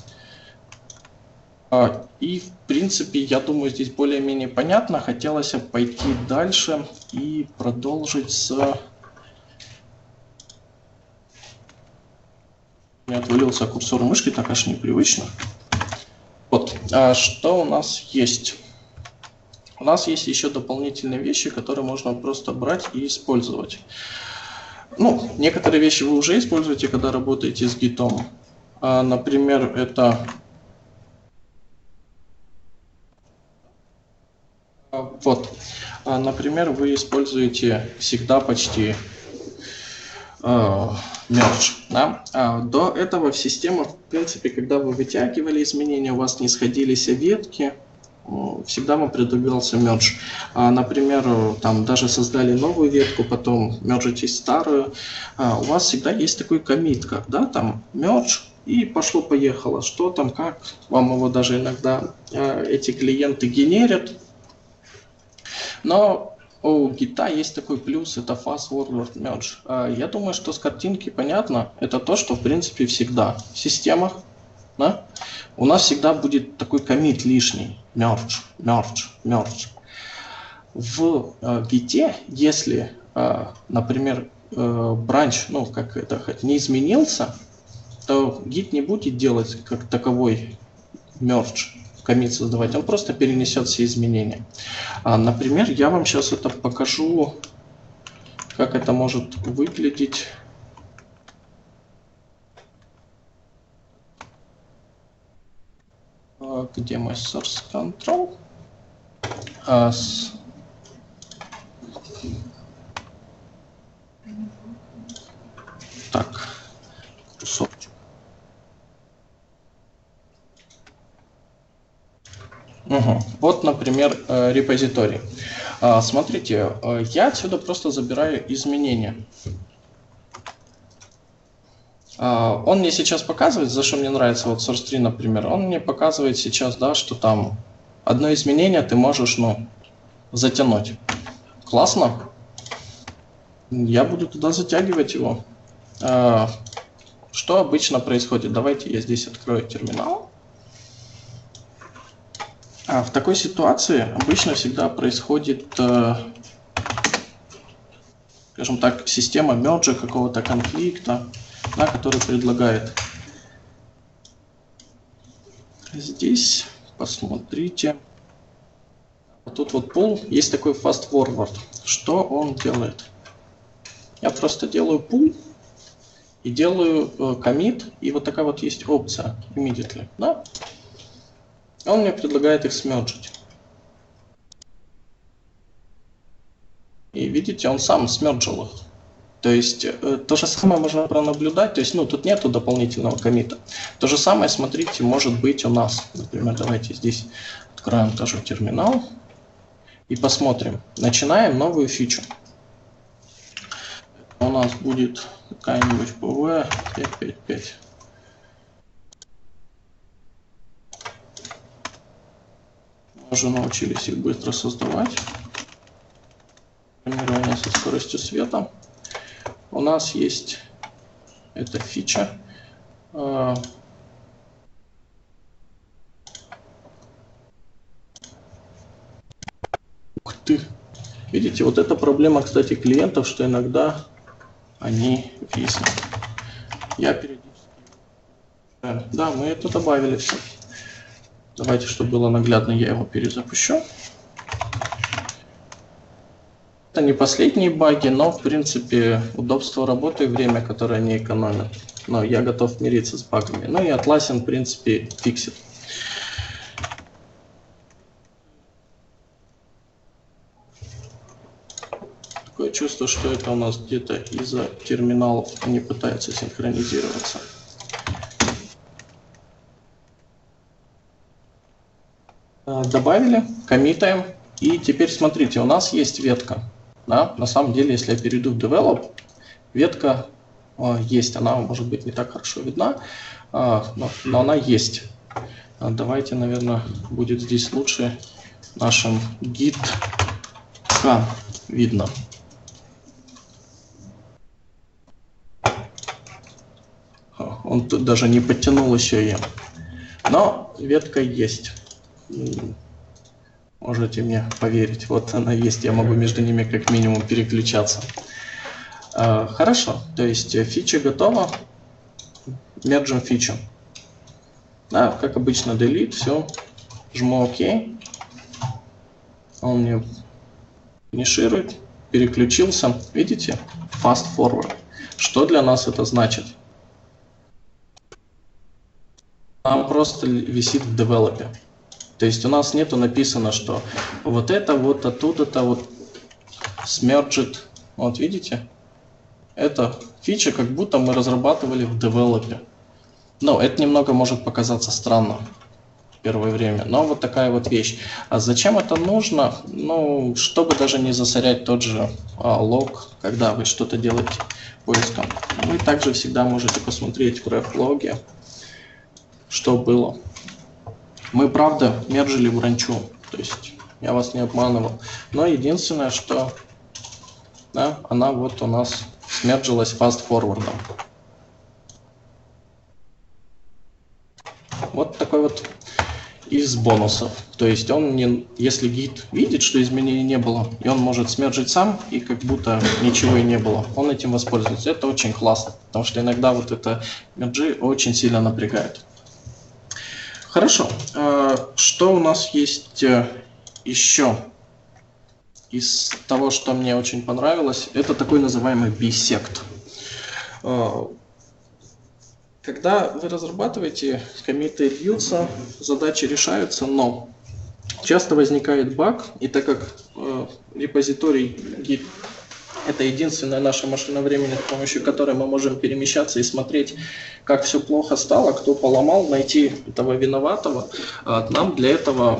Uh, и, в принципе, я думаю, здесь более-менее понятно. Хотелось бы пойти дальше и продолжить с... У меня отвалился курсор мышки, так аж непривычно. Вот, а что у нас есть? У нас есть еще дополнительные вещи, которые можно просто брать и использовать. Ну, некоторые вещи вы уже используете, когда работаете с гитом. А, например, это... А, вот, а, например, вы используете всегда почти... мердж. Да? А до этого в системах, в принципе, когда вы вытягивали изменения, у вас не сходились ветки, всегда вам предлагался мердж. А, например, там даже создали новую ветку, потом мерджите старую. А, у вас всегда есть такой коммит, как, да, там мердж, и пошло-поехало. Что там, как, вам его даже иногда а, эти клиенты генерят. Но у гита есть такой плюс, это fast forward merge. Я думаю, что с картинки понятно, это то, что в принципе всегда в системах, да, у нас всегда будет такой коммит лишний, merge, merge, merge. В гите, если, например, бранч, ну как это, не изменился, то гит не будет делать как таковой merge. Коммит создавать, он просто перенесет все изменения. А, например, я вам сейчас это покажу, как это может выглядеть. А, где мой source control? А, с... Так, кусочек. Угу. Вот, например, репозиторий. Смотрите, я отсюда просто забираю изменения. Он мне сейчас показывает, за что мне нравится, вот source три, например, он мне показывает сейчас, да, что там одно изменение ты можешь, ну, затянуть. Классно. Я буду туда затягивать его. Что обычно происходит? Давайте я здесь открою терминал. А в такой ситуации обычно всегда происходит, скажем так, система мерджа, какого-то конфликта, да, который предлагает. Здесь посмотрите. Тут вот pull, есть такой fast forward. Что он делает? Я просто делаю pull и делаю commit, и вот такая вот есть опция immediately. Да? Он мне предлагает их смерджить. И видите, он сам смерджил их. То есть э, то же самое можно пронаблюдать. То есть, ну, тут нету дополнительного коммита. То же самое, смотрите, может быть у нас. Например, давайте здесь откроем тоже терминал и посмотрим. Начинаем новую фичу. У нас будет какая-нибудь пи ви пять пять пять. Мы уже научились их быстро создавать. Программирование со скоростью света. У нас есть эта фича. Ух ты! Видите, вот эта проблема, кстати, клиентов, что иногда они виснут. Я периодически... Да, мы это добавили все. Давайте, чтобы было наглядно, я его перезапущу. Это не последние баги, но, в принципе, удобство работы и время, которое они экономят. Но я готов мириться с багами. Ну и Atlassian, в принципе, фиксит. Такое чувство, что это у нас где-то из-за терминалов они пытаются синхронизироваться. Добавили, коммитаем. И теперь смотрите, у нас есть ветка. Да? На самом деле, если я перейду в Develop, ветка э, есть. Она может быть не так хорошо видна, э, но, но она есть. А давайте, наверное, будет здесь лучше нашим git k видно. Он тут даже не подтянул еще ее. Но ветка есть. Можете мне поверить. Вот она есть. Я могу между ними как минимум переключаться. Хорошо. То есть фича готова. Мерджим фичу. Да, как обычно, delete. Все. Жму ОК. Он мне финиширует. Переключился. Видите? Fast forward. Что для нас это значит? Она просто висит в девелопе. То есть у нас нету написано, что вот это вот оттуда-то вот смерджит. Вот видите? Это фича, как будто мы разрабатывали в девелопе. Но это немного может показаться странно в первое время. Но вот такая вот вещь. А зачем это нужно? Ну, чтобы даже не засорять тот же а, лог, когда вы что-то делаете поиском. Вы также всегда можете посмотреть в реф-логе, что было. Мы, правда, мержили в ранчу, то есть я вас не обманывал. Но единственное, что да, она вот у нас смерджилась фаст-форвардом. Вот такой вот из бонусов. То есть он, не, если гид видит, что изменений не было, и он может смерджить сам, и как будто ничего и не было, он этим воспользуется. Это очень классно, потому что иногда вот это мерджи очень сильно напрягает. Хорошо. Что у нас есть еще из того, что мне очень понравилось? Это такой называемый bisect. Когда вы разрабатываете, коммиты льются, задачи решаются, но часто возникает баг, и так как репозиторий Git — это единственная наша машина времени, с помощью которой мы можем перемещаться и смотреть, как все плохо стало, кто поломал, найти этого виноватого. Нам для этого,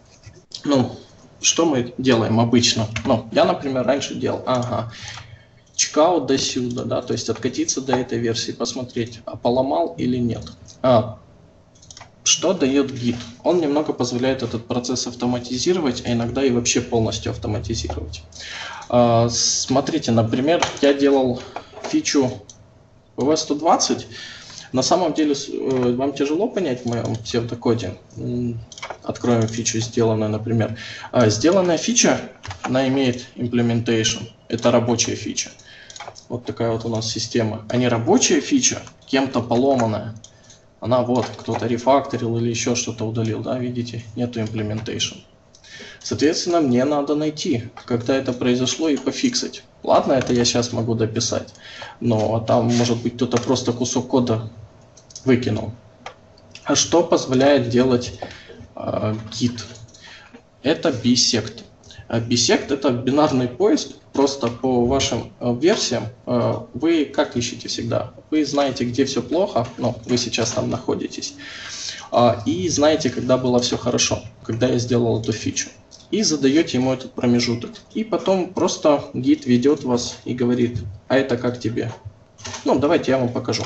ну, что мы делаем обычно? Ну, я, например, раньше делал, ага, чекаут до сюда, да, то есть откатиться до этой версии, посмотреть, а поломал или нет. А, что дает гид? Он немного позволяет этот процесс автоматизировать, а иногда и вообще полностью автоматизировать. А, смотрите, например, я делал фичу пи ви сто двадцать. На самом деле вам тяжело понять в моем псевдокоде. Откроем фичу, сделанную, например. Сделанная фича, она имеет implementation. Это рабочая фича. Вот такая вот у нас система. А не рабочая фича, кем-то поломанная. Она вот, кто-то рефакторил или еще что-то удалил. Да, видите, нету implementation. Соответственно, мне надо найти, когда это произошло, и пофиксить. Ладно, это я сейчас могу дописать. Но там, может быть, кто-то просто кусок кода выкинул. А что позволяет делать э, гид? Это bisect. Bisect это бинарный поиск. Просто по вашим э, версиям э, вы как ищете всегда? Вы знаете, где все плохо, ну, вы сейчас там находитесь. Э, и знаете, когда было все хорошо, когда я сделал эту фичу. И задаете ему этот промежуток. И потом просто гид ведет вас и говорит, а это как тебе? Ну, давайте я вам покажу.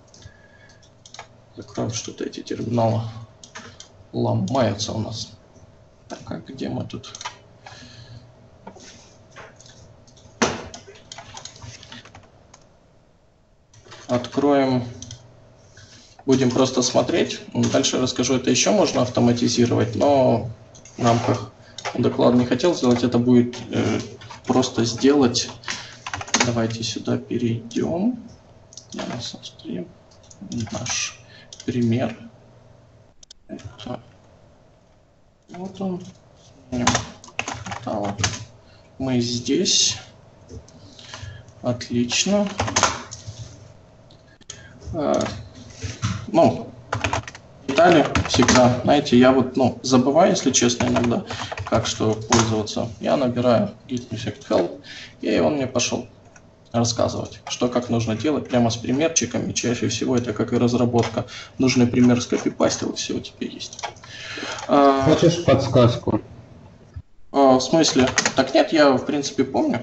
Закроем что-то, эти терминалы ломаются у нас. Так, а где мы тут? Откроем. Будем просто смотреть. Дальше расскажу, это еще можно автоматизировать, но в рамках доклада не хотел сделать. Это будет э, просто сделать. Давайте сюда перейдем. Наш пример. Это, вот он. Каталог. Мы здесь. Отлично. А, ну, детали всегда, знаете, я вот, ну, забываю, если честно, иногда, как что пользоваться. Я набираю git bisect help, и он мне пошел рассказывать, что как нужно делать, прямо с примерчиками. Чаще всего это как и разработка. Нужный пример скопипастил, и все у тебя есть. Хочешь подсказку? А, в смысле? Так нет, я в принципе помню.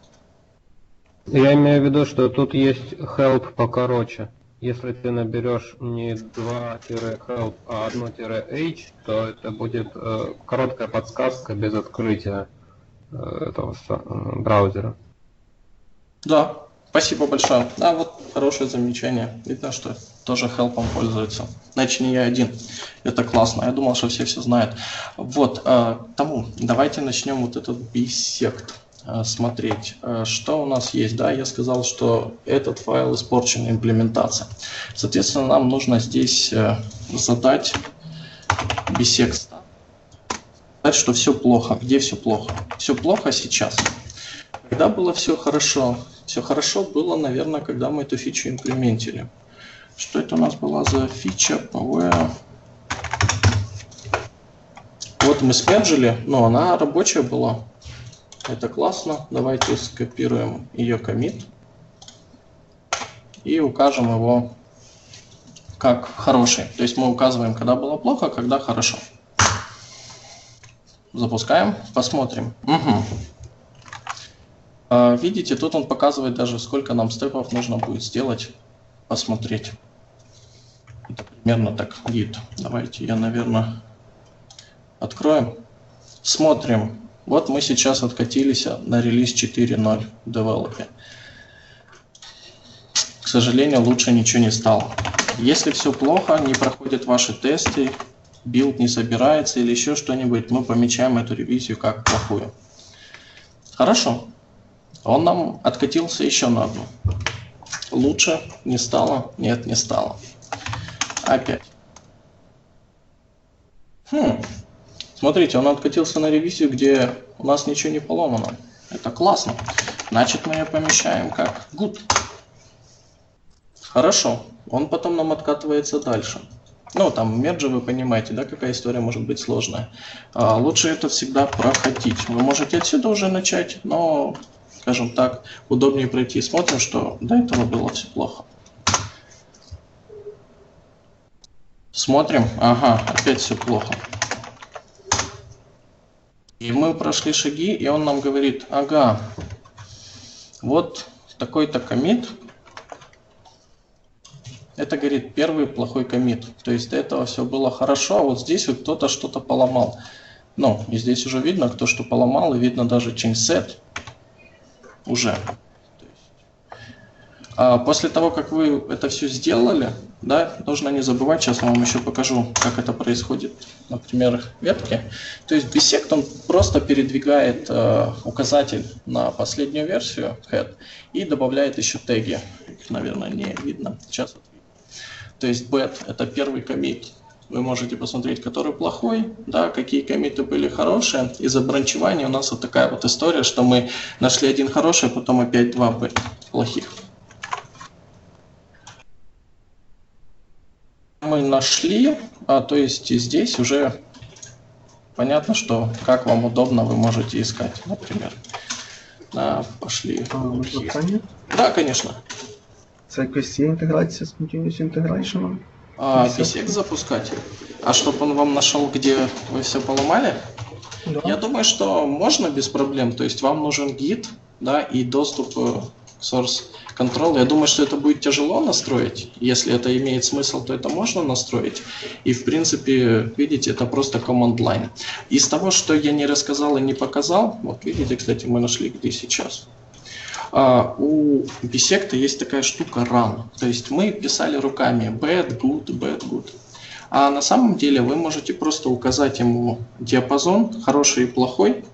Я имею в виду, что тут есть help покороче. Если ты наберешь не два-help, а один-h, то это будет э, короткая подсказка без открытия э, этого э, браузера. Да, спасибо большое. Да, вот хорошее замечание. Видно, что тоже хелпом пользуется. Значит, не я один. Это классно. Я думал, что все все знают. Вот, э, тому давайте начнем вот этот bisect э, смотреть. Э, что у нас есть? Да, я сказал, что этот файл испорчена имплементация. Соответственно, нам нужно здесь э, задать bisect. Сказать, что все плохо. Где все плохо? Все плохо сейчас. Когда было все хорошо? Все хорошо было, наверное, когда мы эту фичу имплементили. Что это у нас была за фича? пи ви? Вот мы смержили, но она рабочая была. Это классно. Давайте скопируем ее коммит и укажем его как хороший. То есть мы указываем, когда было плохо, когда хорошо. Запускаем, посмотрим. Угу. Видите, тут он показывает даже, сколько нам степов нужно будет сделать, посмотреть. Это примерно так гид. Давайте я, наверное, откроем. Смотрим. Вот мы сейчас откатились на релиз четыре ноль Develop. К сожалению, лучше ничего не стало. Если все плохо, не проходят ваши тесты, билд не собирается или еще что-нибудь, мы помечаем эту ревизию как плохую. Хорошо. Он нам откатился еще на одну. Лучше не стало? Нет, не стало. Опять. Хм. Смотрите, он откатился на ревизию, где у нас ничего не поломано. Это классно. Значит, мы ее помещаем как good. Хорошо. Он потом нам откатывается дальше. Ну, там мерджи, вы понимаете, да, какая история может быть сложная. А, лучше это всегда проходить. Вы можете отсюда уже начать, но, скажем так, удобнее пройти. Смотрим, что до этого было все плохо. Смотрим. Ага, опять все плохо. И мы прошли шаги, и он нам говорит, ага, вот такой-то коммит. Это, говорит, первый плохой коммит. То есть до этого все было хорошо, а вот здесь вот кто-то что-то поломал. Ну, и здесь уже видно, кто что поломал, и видно даже change set уже. А после того, как вы это все сделали, да, нужно не забывать, сейчас я вам еще покажу, как это происходит, например, ветки. То есть bisect, он просто передвигает э, указатель на последнюю версию head и добавляет еще теги. Их, наверное, не видно. Сейчас. То есть bad — это первый коммит. Вы можете посмотреть, который плохой, да, какие коммиты были хорошие. Из-за бранчевания у нас вот такая вот история, что мы нашли один хороший, а потом опять два плохих. Мы нашли, а, то есть здесь уже понятно, что как вам удобно, вы можете искать, например. Да, пошли. А, можна питання? Да, конечно. Це якась є інтеграція з Continuous Integration? А, bisect запускать. А чтобы он вам нашел, где вы все поломали? Да. Я думаю, что можно без проблем. То есть вам нужен гид, да, и доступ э, к source control. Я думаю, что это будет тяжело настроить. Если это имеет смысл, то это можно настроить. И в принципе, видите, это просто command line. Из того, что я не рассказал и не показал, вот видите, кстати, мы нашли где сейчас. Uh, у bisect есть такая штука run. То есть мы писали руками bad, good, bad, good. А на самом деле вы можете просто указать ему диапазон, хороший и плохой,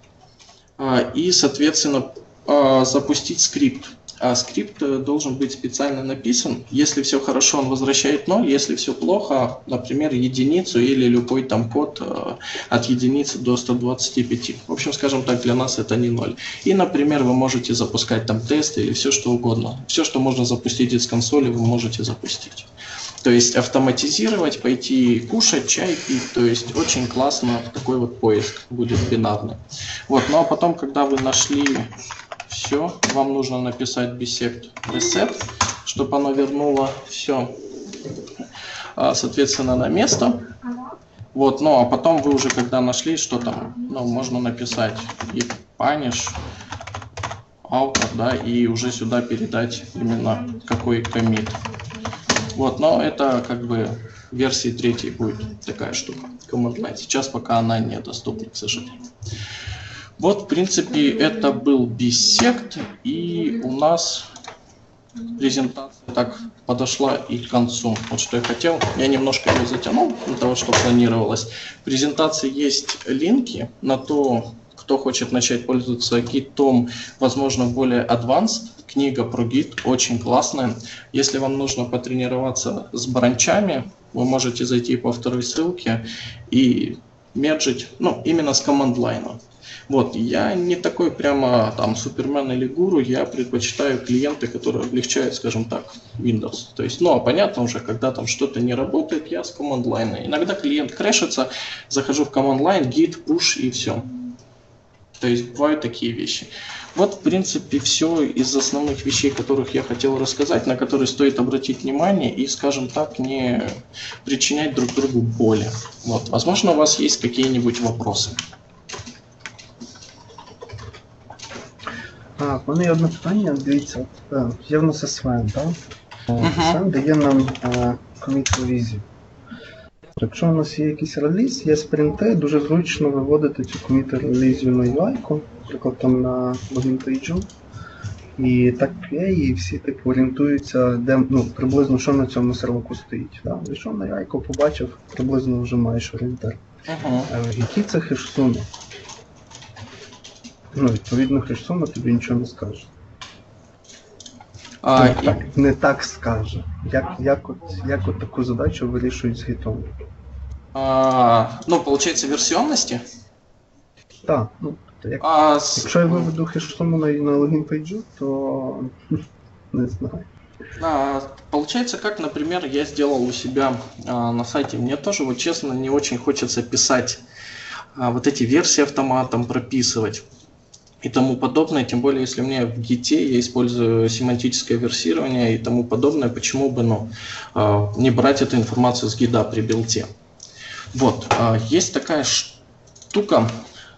uh, и, соответственно, uh, запустить скрипт. А скрипт должен быть специально написан. Если все хорошо, он возвращает ноль. Если все плохо, например, единицу или любой там код э, от единицы до ста двадцати пяти. В общем, скажем так, для нас это не ноль. И, например, вы можете запускать там тесты или все что угодно. Все, что можно запустить из консоли, вы можете запустить. То есть автоматизировать, пойти кушать, чай пить. То есть очень классно такой вот поиск будет бинарный. Вот, ну а потом, когда вы нашли... Все, вам нужно написать bisect reset, чтобы оно вернуло все, соответственно, на место. Вот, ну а потом вы уже, когда нашли, что там, ну, можно написать и punish author, да, и уже сюда передать именно какой коммит. Вот, но это как бы в версии третьей будет такая штука, command line. Сейчас пока она недоступна, к сожалению. Вот, в принципе, это был bisect, и у нас презентация так подошла и к концу. Вот что я хотел. Я немножко ее затянул для того, что планировалось. В презентации есть линки на то, кто хочет начать пользоваться гитом, возможно, более advanced. Книга про гит очень классная. Если вам нужно потренироваться с бранчами, вы можете зайти по второй ссылке и мерджить, ну, именно с команд-лайна. Вот, я не такой прямо там супермен или гуру, я предпочитаю клиенты, которые облегчают, скажем так, Windows. То есть, ну, а понятно уже, когда там что-то не работает, я с команд-лайна. Иногда клиент крэшится, захожу в команд-лайн, git, push и все. То есть, бывают такие вещи. Вот, в принципе, все из основных вещей, которых я хотел рассказать, на которые стоит обратить внимание и, скажем так, не причинять друг другу боли. Вот, возможно, у вас есть какие-нибудь вопросы. А, в мене є одне питання, дивіться, от, е, є в нас ес ві ен, так? ес ві ен дає нам е, commit релізів. Якщо у нас є якийсь реліз, є спринти, дуже зручно виводити цю commit релізів на ю ай-ку, наприклад, там на логін пейджу. І так є, і всі типу орієнтуються, де, ну, приблизно, що на цьому серваку стоїть. Да? Зайшов на ю ай-ку, побачив, приблизно вже маєш орієнтир. Uh-huh. Е, які це хеш-суми? Ну, відповідно, хеш-сума тобі нічого не скаже. А, не, и... так, не так скаже. Як, як, от, як от таку задачу вирішують з гітом? а, ну, получается, версионности? Так, ну, тобто, як, А, с... якщо я виведу хеш-суму на, на логін пейджу, то не знаю. А, получается, как, например, я сделал у себя а, на сайте. Мне тоже, вот честно, не очень хочется писать а, вот эти версии автоматом, прописывать и тому подобное. Тем более, если мне в гите я использую семантическое версирование и тому подобное, почему бы, ну, а, не брать эту информацию с гида при билде. Вот, а, есть такая штука,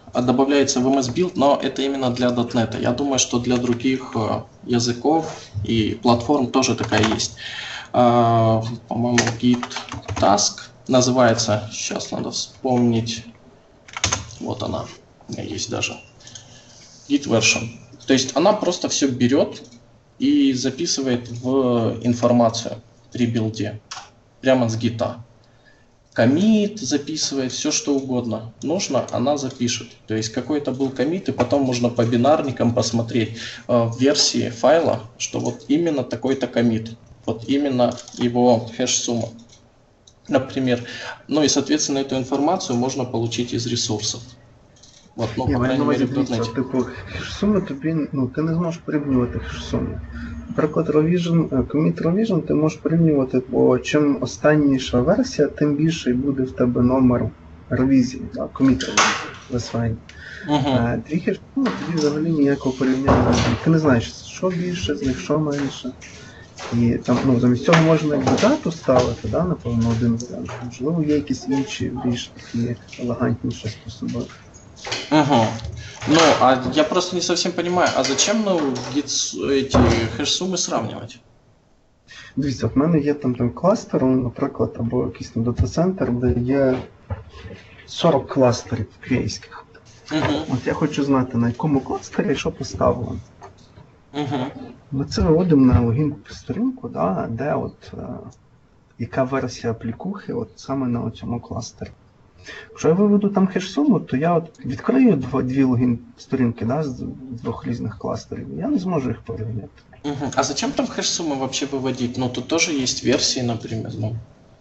добавляется в эм эс Build, но это именно для .дот нет. Я думаю, что для других языков и платформ тоже такая есть. По-моему, Git Task называется. Сейчас надо вспомнить. Вот она. У меня есть даже. Git Version. То есть она просто все берет и записывает в информацию при билде. Прямо с гита. Коммит записывает, все что угодно. Нужно, она запишет. То есть какой-то был коммит, и потом можно по бинарникам посмотреть э, в версии файла, что вот именно такой-то коммит. Вот именно его хэш-сумма. Например. Ну и соответственно эту информацию можно получить из ресурсов. От, ну, Ні, по маю на крайней мере, увазі, в .дот нет. дивіться, типу, хеш-суми тобі, ну, ти не зможеш порівнювати хеш-суми. Наприклад, Revision, Commit Revision ти можеш порівнювати, бо чим останніша версія, тим більший буде в тебе номер ревізії, да, Commit Revision, висвань. Угу. Твій хеш-суми тобі взагалі ніякого порівняння не буде. Ти не знаєш, що більше, з них що менше. І там, ну, замість цього можна якби дату ставити, да, напевно, один варіант. Можливо, є якісь інші більш такі елегантніші способи. Угу. Ну, а я просто не совсем понимаю, а зачем ну, гит, эти хэш-суммы сравнивать? Дивіться, в мене є там, там кластер, наприклад, або якийсь там дата-центр, де є сорок кластерів квейських. Угу. От я хочу знати, на якому кластері що поставили. Угу. Ми це виводимо на логін сторінку, да, де от, е, яка версія аплікухи от саме на цьому кластері. Якщо я виведу там хеш-суму, то я от відкрию дво, дві логін сторінки, да, з двох різних кластерів, я не зможу їх порівняти. Угу. А зачем там хэш-суммы вообще выводить? Ну, тут тоже есть версии, например. Ну.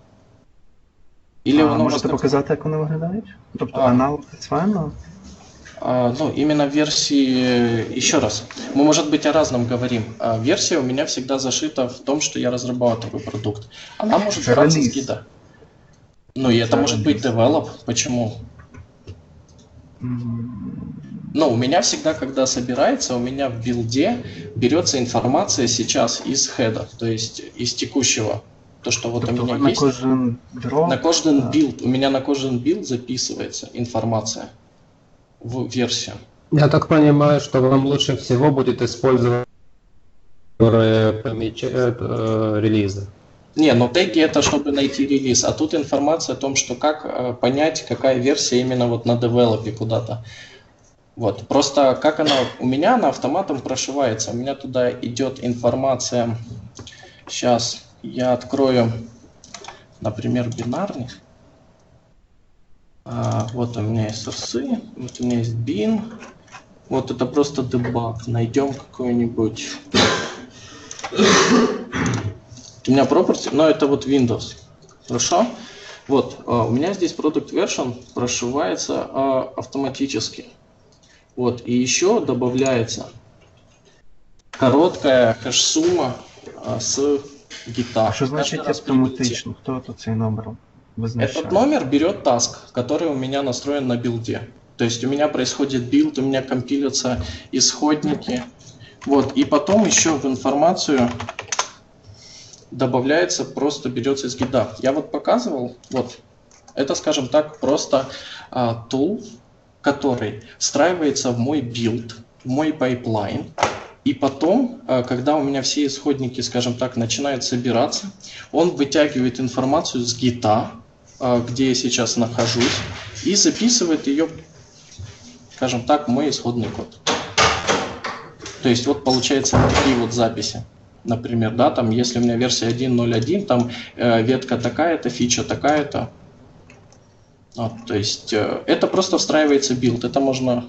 Или А, воно можете вас- показати, як вони виглядають? Тобто А. аналог Цвена? А, ну, именно в версии, еще раз, мы, может быть, о разном говорим. А версия у меня всегда зашита в том, что я разрабатываю продукт. Она может Это браться с релиз. гида. Ну, и это Это может быть релиз. develop. Почему? М, Ну, у меня всегда, когда собирается, у меня в билде берется информация сейчас из хеда, то есть из текущего. То, что вот Тобто у меня на есть. кожен дроп, На кожен да. билд, у меня на кожен билд записывается информация в версию. Я так понимаю, что вам лучше всего будет использовать, которые помечают э, релизы. Не, ну теги это чтобы найти релиз, а тут информация о том, что как э, понять, какая версия именно вот на девелопе куда-то. Вот, просто как она, у меня она автоматом прошивается, у меня туда идет информация, сейчас я открою, например, бинарник. А, вот у меня есть сорсы, вот у меня есть bin, вот это просто дебаг, найдем какой-нибудь. У меня property, но это вот Windows. Хорошо? Вот, а, у меня здесь product version прошивается а, автоматически. Вот, и еще добавляется короткая хэш-сумма а, с гита. А що значить Каждый раз при билде. автоматично? Хто то цей номер визначає? Этот номер берет task, который у меня настроен на билде. То есть у меня происходит билд, у меня компилятся исходники. Вот, и потом еще в информацию добавляется, просто берется из гида. Я вот показывал, вот, это, скажем так, просто а, tool, который встраивается в мой билд, в мой пайплайн. И потом, а, когда у меня все исходники, скажем так, начинают собираться, он вытягивает информацию с гита, а, где я сейчас нахожусь, и записывает ее, скажем так, в мой исходный код. То есть вот получается вот такие вот записи. Например, да, там, если у меня версия один ноль один, там э, ветка такая-то, фича такая-то. Вот, то есть э, это просто встраивается билд. Это можно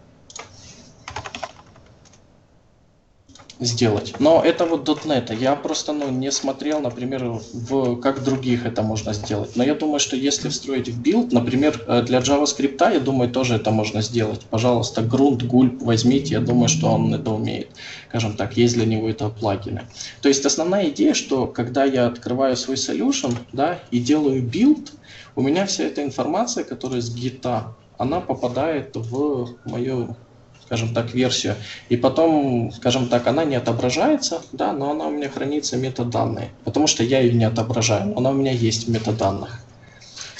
сделать. Но это вот .дот нет. Я просто ну, не смотрел, например, в, как других это можно сделать. Но я думаю, что если встроить в билд, например, для JavaScript, я думаю, тоже это можно сделать. Пожалуйста, Grunt, Gulp возьмите, я думаю, что он это умеет. Скажем так, есть для него это плагины. То есть основная идея, что когда я открываю свой solution, да, и делаю билд, у меня вся эта информация, которая с гита, она попадает в мою, скажем так, версию. И потом, скажем так, она не отображается, да, но она у меня хранится в метаданные, потому что я ее не отображаю, но она у меня есть в метаданных.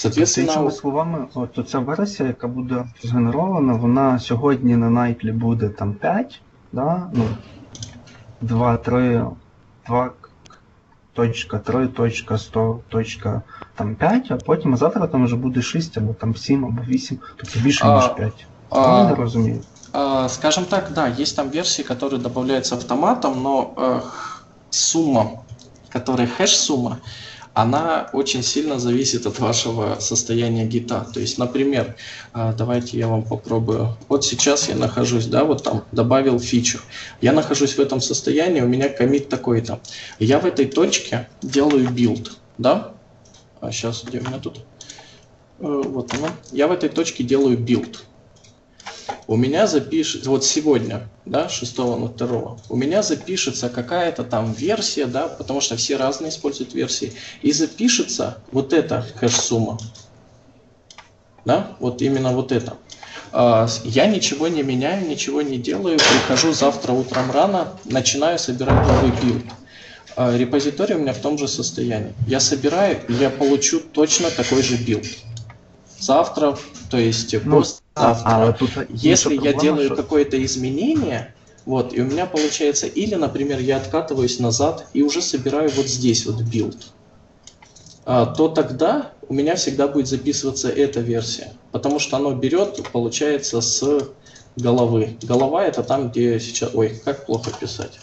Соответственно, Іншими словами, от ця версія, яка буде згенерована, вона сьогодні на Nightly буде там п'ять, да? Ну, два, три, два точка три, точка сто, точка там п'ять, а потім завтра там вже буде шість, або там сім, або вісім, тобто більше, ніж п'ять. Я не розумію. А, скажем так, да, есть там версии, которые добавляются автоматом, но э, сумма, которая хэш-сумма, она очень сильно зависит от вашего состояния гита. То есть, например, э, давайте я вам попробую. Вот сейчас я нахожусь, да, вот там добавил фичу. Я нахожусь в этом состоянии, у меня коммит такой-то. Я в этой точке делаю билд, да? А сейчас, где у меня тут? Э, вот оно. Я в этой точке делаю билд. У меня запишется, вот сегодня, да, шестого на второго, у меня запишется какая-то там версия, да, потому что все разные используют версии, и запишется вот эта хэш-сумма, да, вот именно вот это. Я ничего не меняю, ничего не делаю, прихожу завтра утром рано, начинаю собирать новый билд. Репозиторий у меня в том же состоянии. Я собираю, и я получу точно такой же билд. Завтра, то есть Ну, послезавтра, а, а тут если я проблема, делаю что- какое-то изменение, вот, и у меня получается, или, например, я откатываюсь назад и уже собираю вот здесь вот билд, а, то тогда у меня всегда будет записываться эта версия, потому что оно берет, получается, с головы. Голова — это там, где сейчас... Ой, как плохо писать.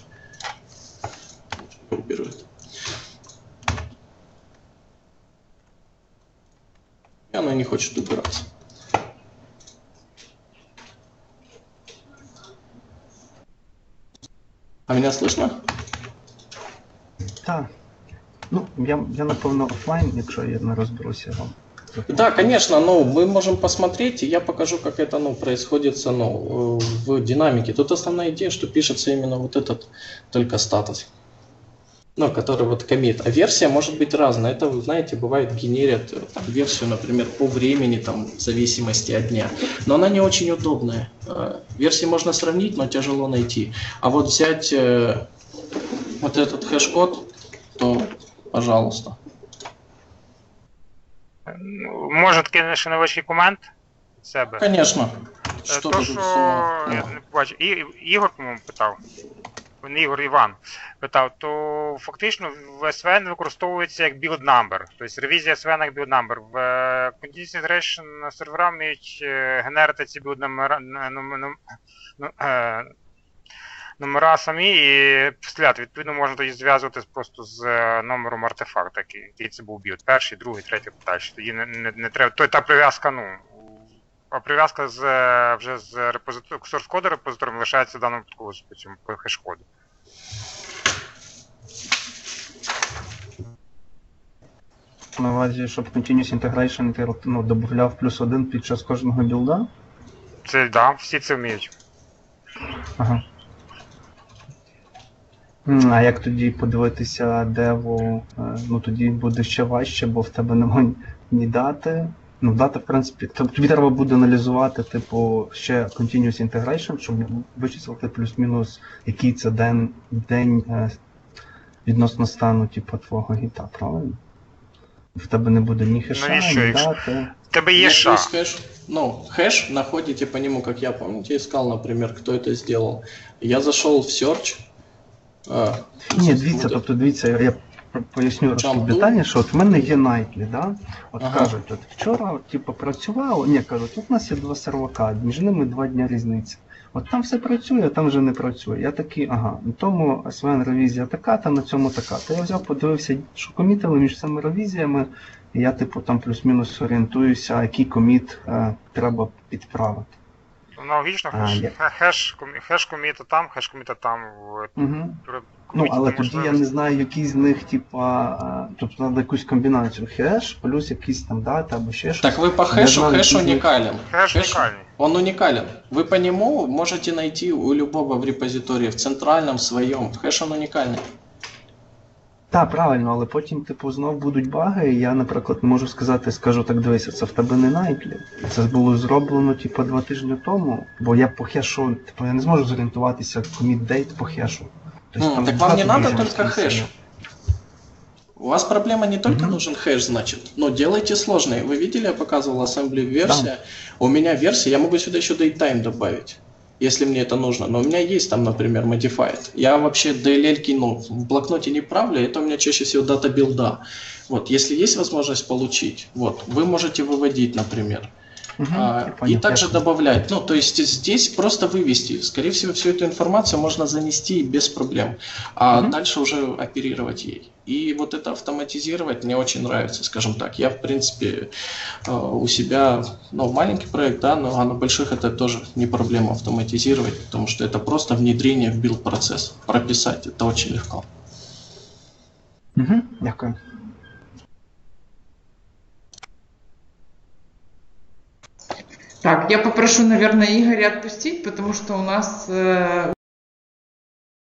Уберу это. И оно не хочет убираться. А меня слышно? Так. Ну, я, я напевно офлайн, якщо я не розберуся вам. Да, конечно, но мы можем посмотреть, и я покажу, как это, ну, происходит, ну, в динамике. Тут основная идея, что пишется именно вот этот только статус, ну, который вот коммит. А версия может быть разная. Это, вы знаете, бывает генерят там, версию, например, по времени, там, в зависимости от дня. Но она не очень удобная. Версии можно сравнить, но тяжело найти. А вот взять э, вот этот хэш-код, то, пожалуйста. Може таки ще невеличкий комент від себе. Конечно. Е, Что То, тут що всього? я не побачив, І, Ігор, по-моєму, питав. Не Ігор, Іван питав, то фактично в ес ві ен використовується як build number. Тобто ревізія ес ві ен як build number. В Continuous Integration сервера вміють е, генерити ці build номера, ном- ном- ну, е, номера самі і стріляти. Відповідно, можна тоді зв'язувати просто з е, номером артефакту, який, який це був білд. Перший, другий, третій, далі. Тоді не, не, не треба. То, та прив'язка, ну, а прив'язка з, е, вже з репозитор... source коду репозитором лишається в даному випадку по цьому по хеш-коду. На увазі, щоб Continuous Integration ти, ну, додавав плюс один під час кожного білда. Це, да, всі це вміють. Ага. М, А як тоді подивитися деву, е, ну тоді буде ще важче, бо в тебе немає ні дати. Ну, дата, в принципі, тоб- тобі треба буде аналізувати, типу, ще Continuous Integration, щоб вичислити плюс-мінус, який це день, день е, відносно стану, типу, твого гіта, правильно? В тебе не буде ні хеша, Навіщо, ні якщо- дати. В тебе є Нет, ша. есть хэш. Ну, хэш находите по нему, как я, помните, искал, например, кто это сделал. Я зашел в search. а, Ні, дивіться, вот тобто дивіться, я, я про- поясню Jump трошки to. детальніше. От в мене є Nightly, да? От Ага. кажуть, от вчора, типу, працювало, ні, кажуть, от у нас є два сервака, між ними два дня різниці. От там все працює, а там вже не працює. Я такий, ага, на тому ес ві ен ревізія така, та на цьому така. То я взяв, подивився, що комітили між цими ревізіями, і я, типу, там плюс-мінус орієнтуюся, який коміт е, треба підправити. Аналогічно, А, хеш, я- хеш, комі- хеш коміта там, хеш коміта там. В Угу. при- Ну, коміті але ти тоді можеш я не знаю, який з них, типа, е, тобто треба якусь комбінацію хеш, плюс якісь там дата або ще щось. Так вы по Я хэшу, знаю, хэш какие- уникален. Хеш Хэш- унікальний. Он уникален. Вы по нему можете найти у любого в репозитории, в центральном своем. Хэш он уникальный. Так, правильно, але потім, типу, знов будуть баги, і я, наприклад, можу сказати, скажу так, дивися, це в тебе не Nightly. Це було зроблено, типу, два тижні тому, бо я по хешу, типу, я не зможу зорієнтуватися commit date по хешу. Тобто, М, там так вам не багато надо дуже только розписано. хэш. У вас проблема не только Мгм. нужен хэш, значит, но делайте сложные. Вы видели, я показывал ассембли версия. У меня версия, я могу сюда еще datetime добавить, если мне это нужно. Но у меня есть там, например, modified. Я вообще ди эл эл ну, в блокноте не правлю, это у меня чаще всего дата билда. Вот, если есть возможность получить, вот, вы можете выводить, например. Мгм, А, я понял, и также дякую. добавлять. Ну, то есть здесь просто вывести. Скорее всего, всю эту информацию можно занести без проблем, а Мгм. дальше уже оперировать ей. И вот это автоматизировать мне очень нравится, скажем так. Я, в принципе, э, у себя, ну, маленький проект, да, но а на больших это тоже не проблема автоматизировать, потому что это просто внедрение в билд-процесс. Прописать это очень легко. Мгм, дякую. Так, я попрошу, наверное, Игоря отпустить, потому что у нас э,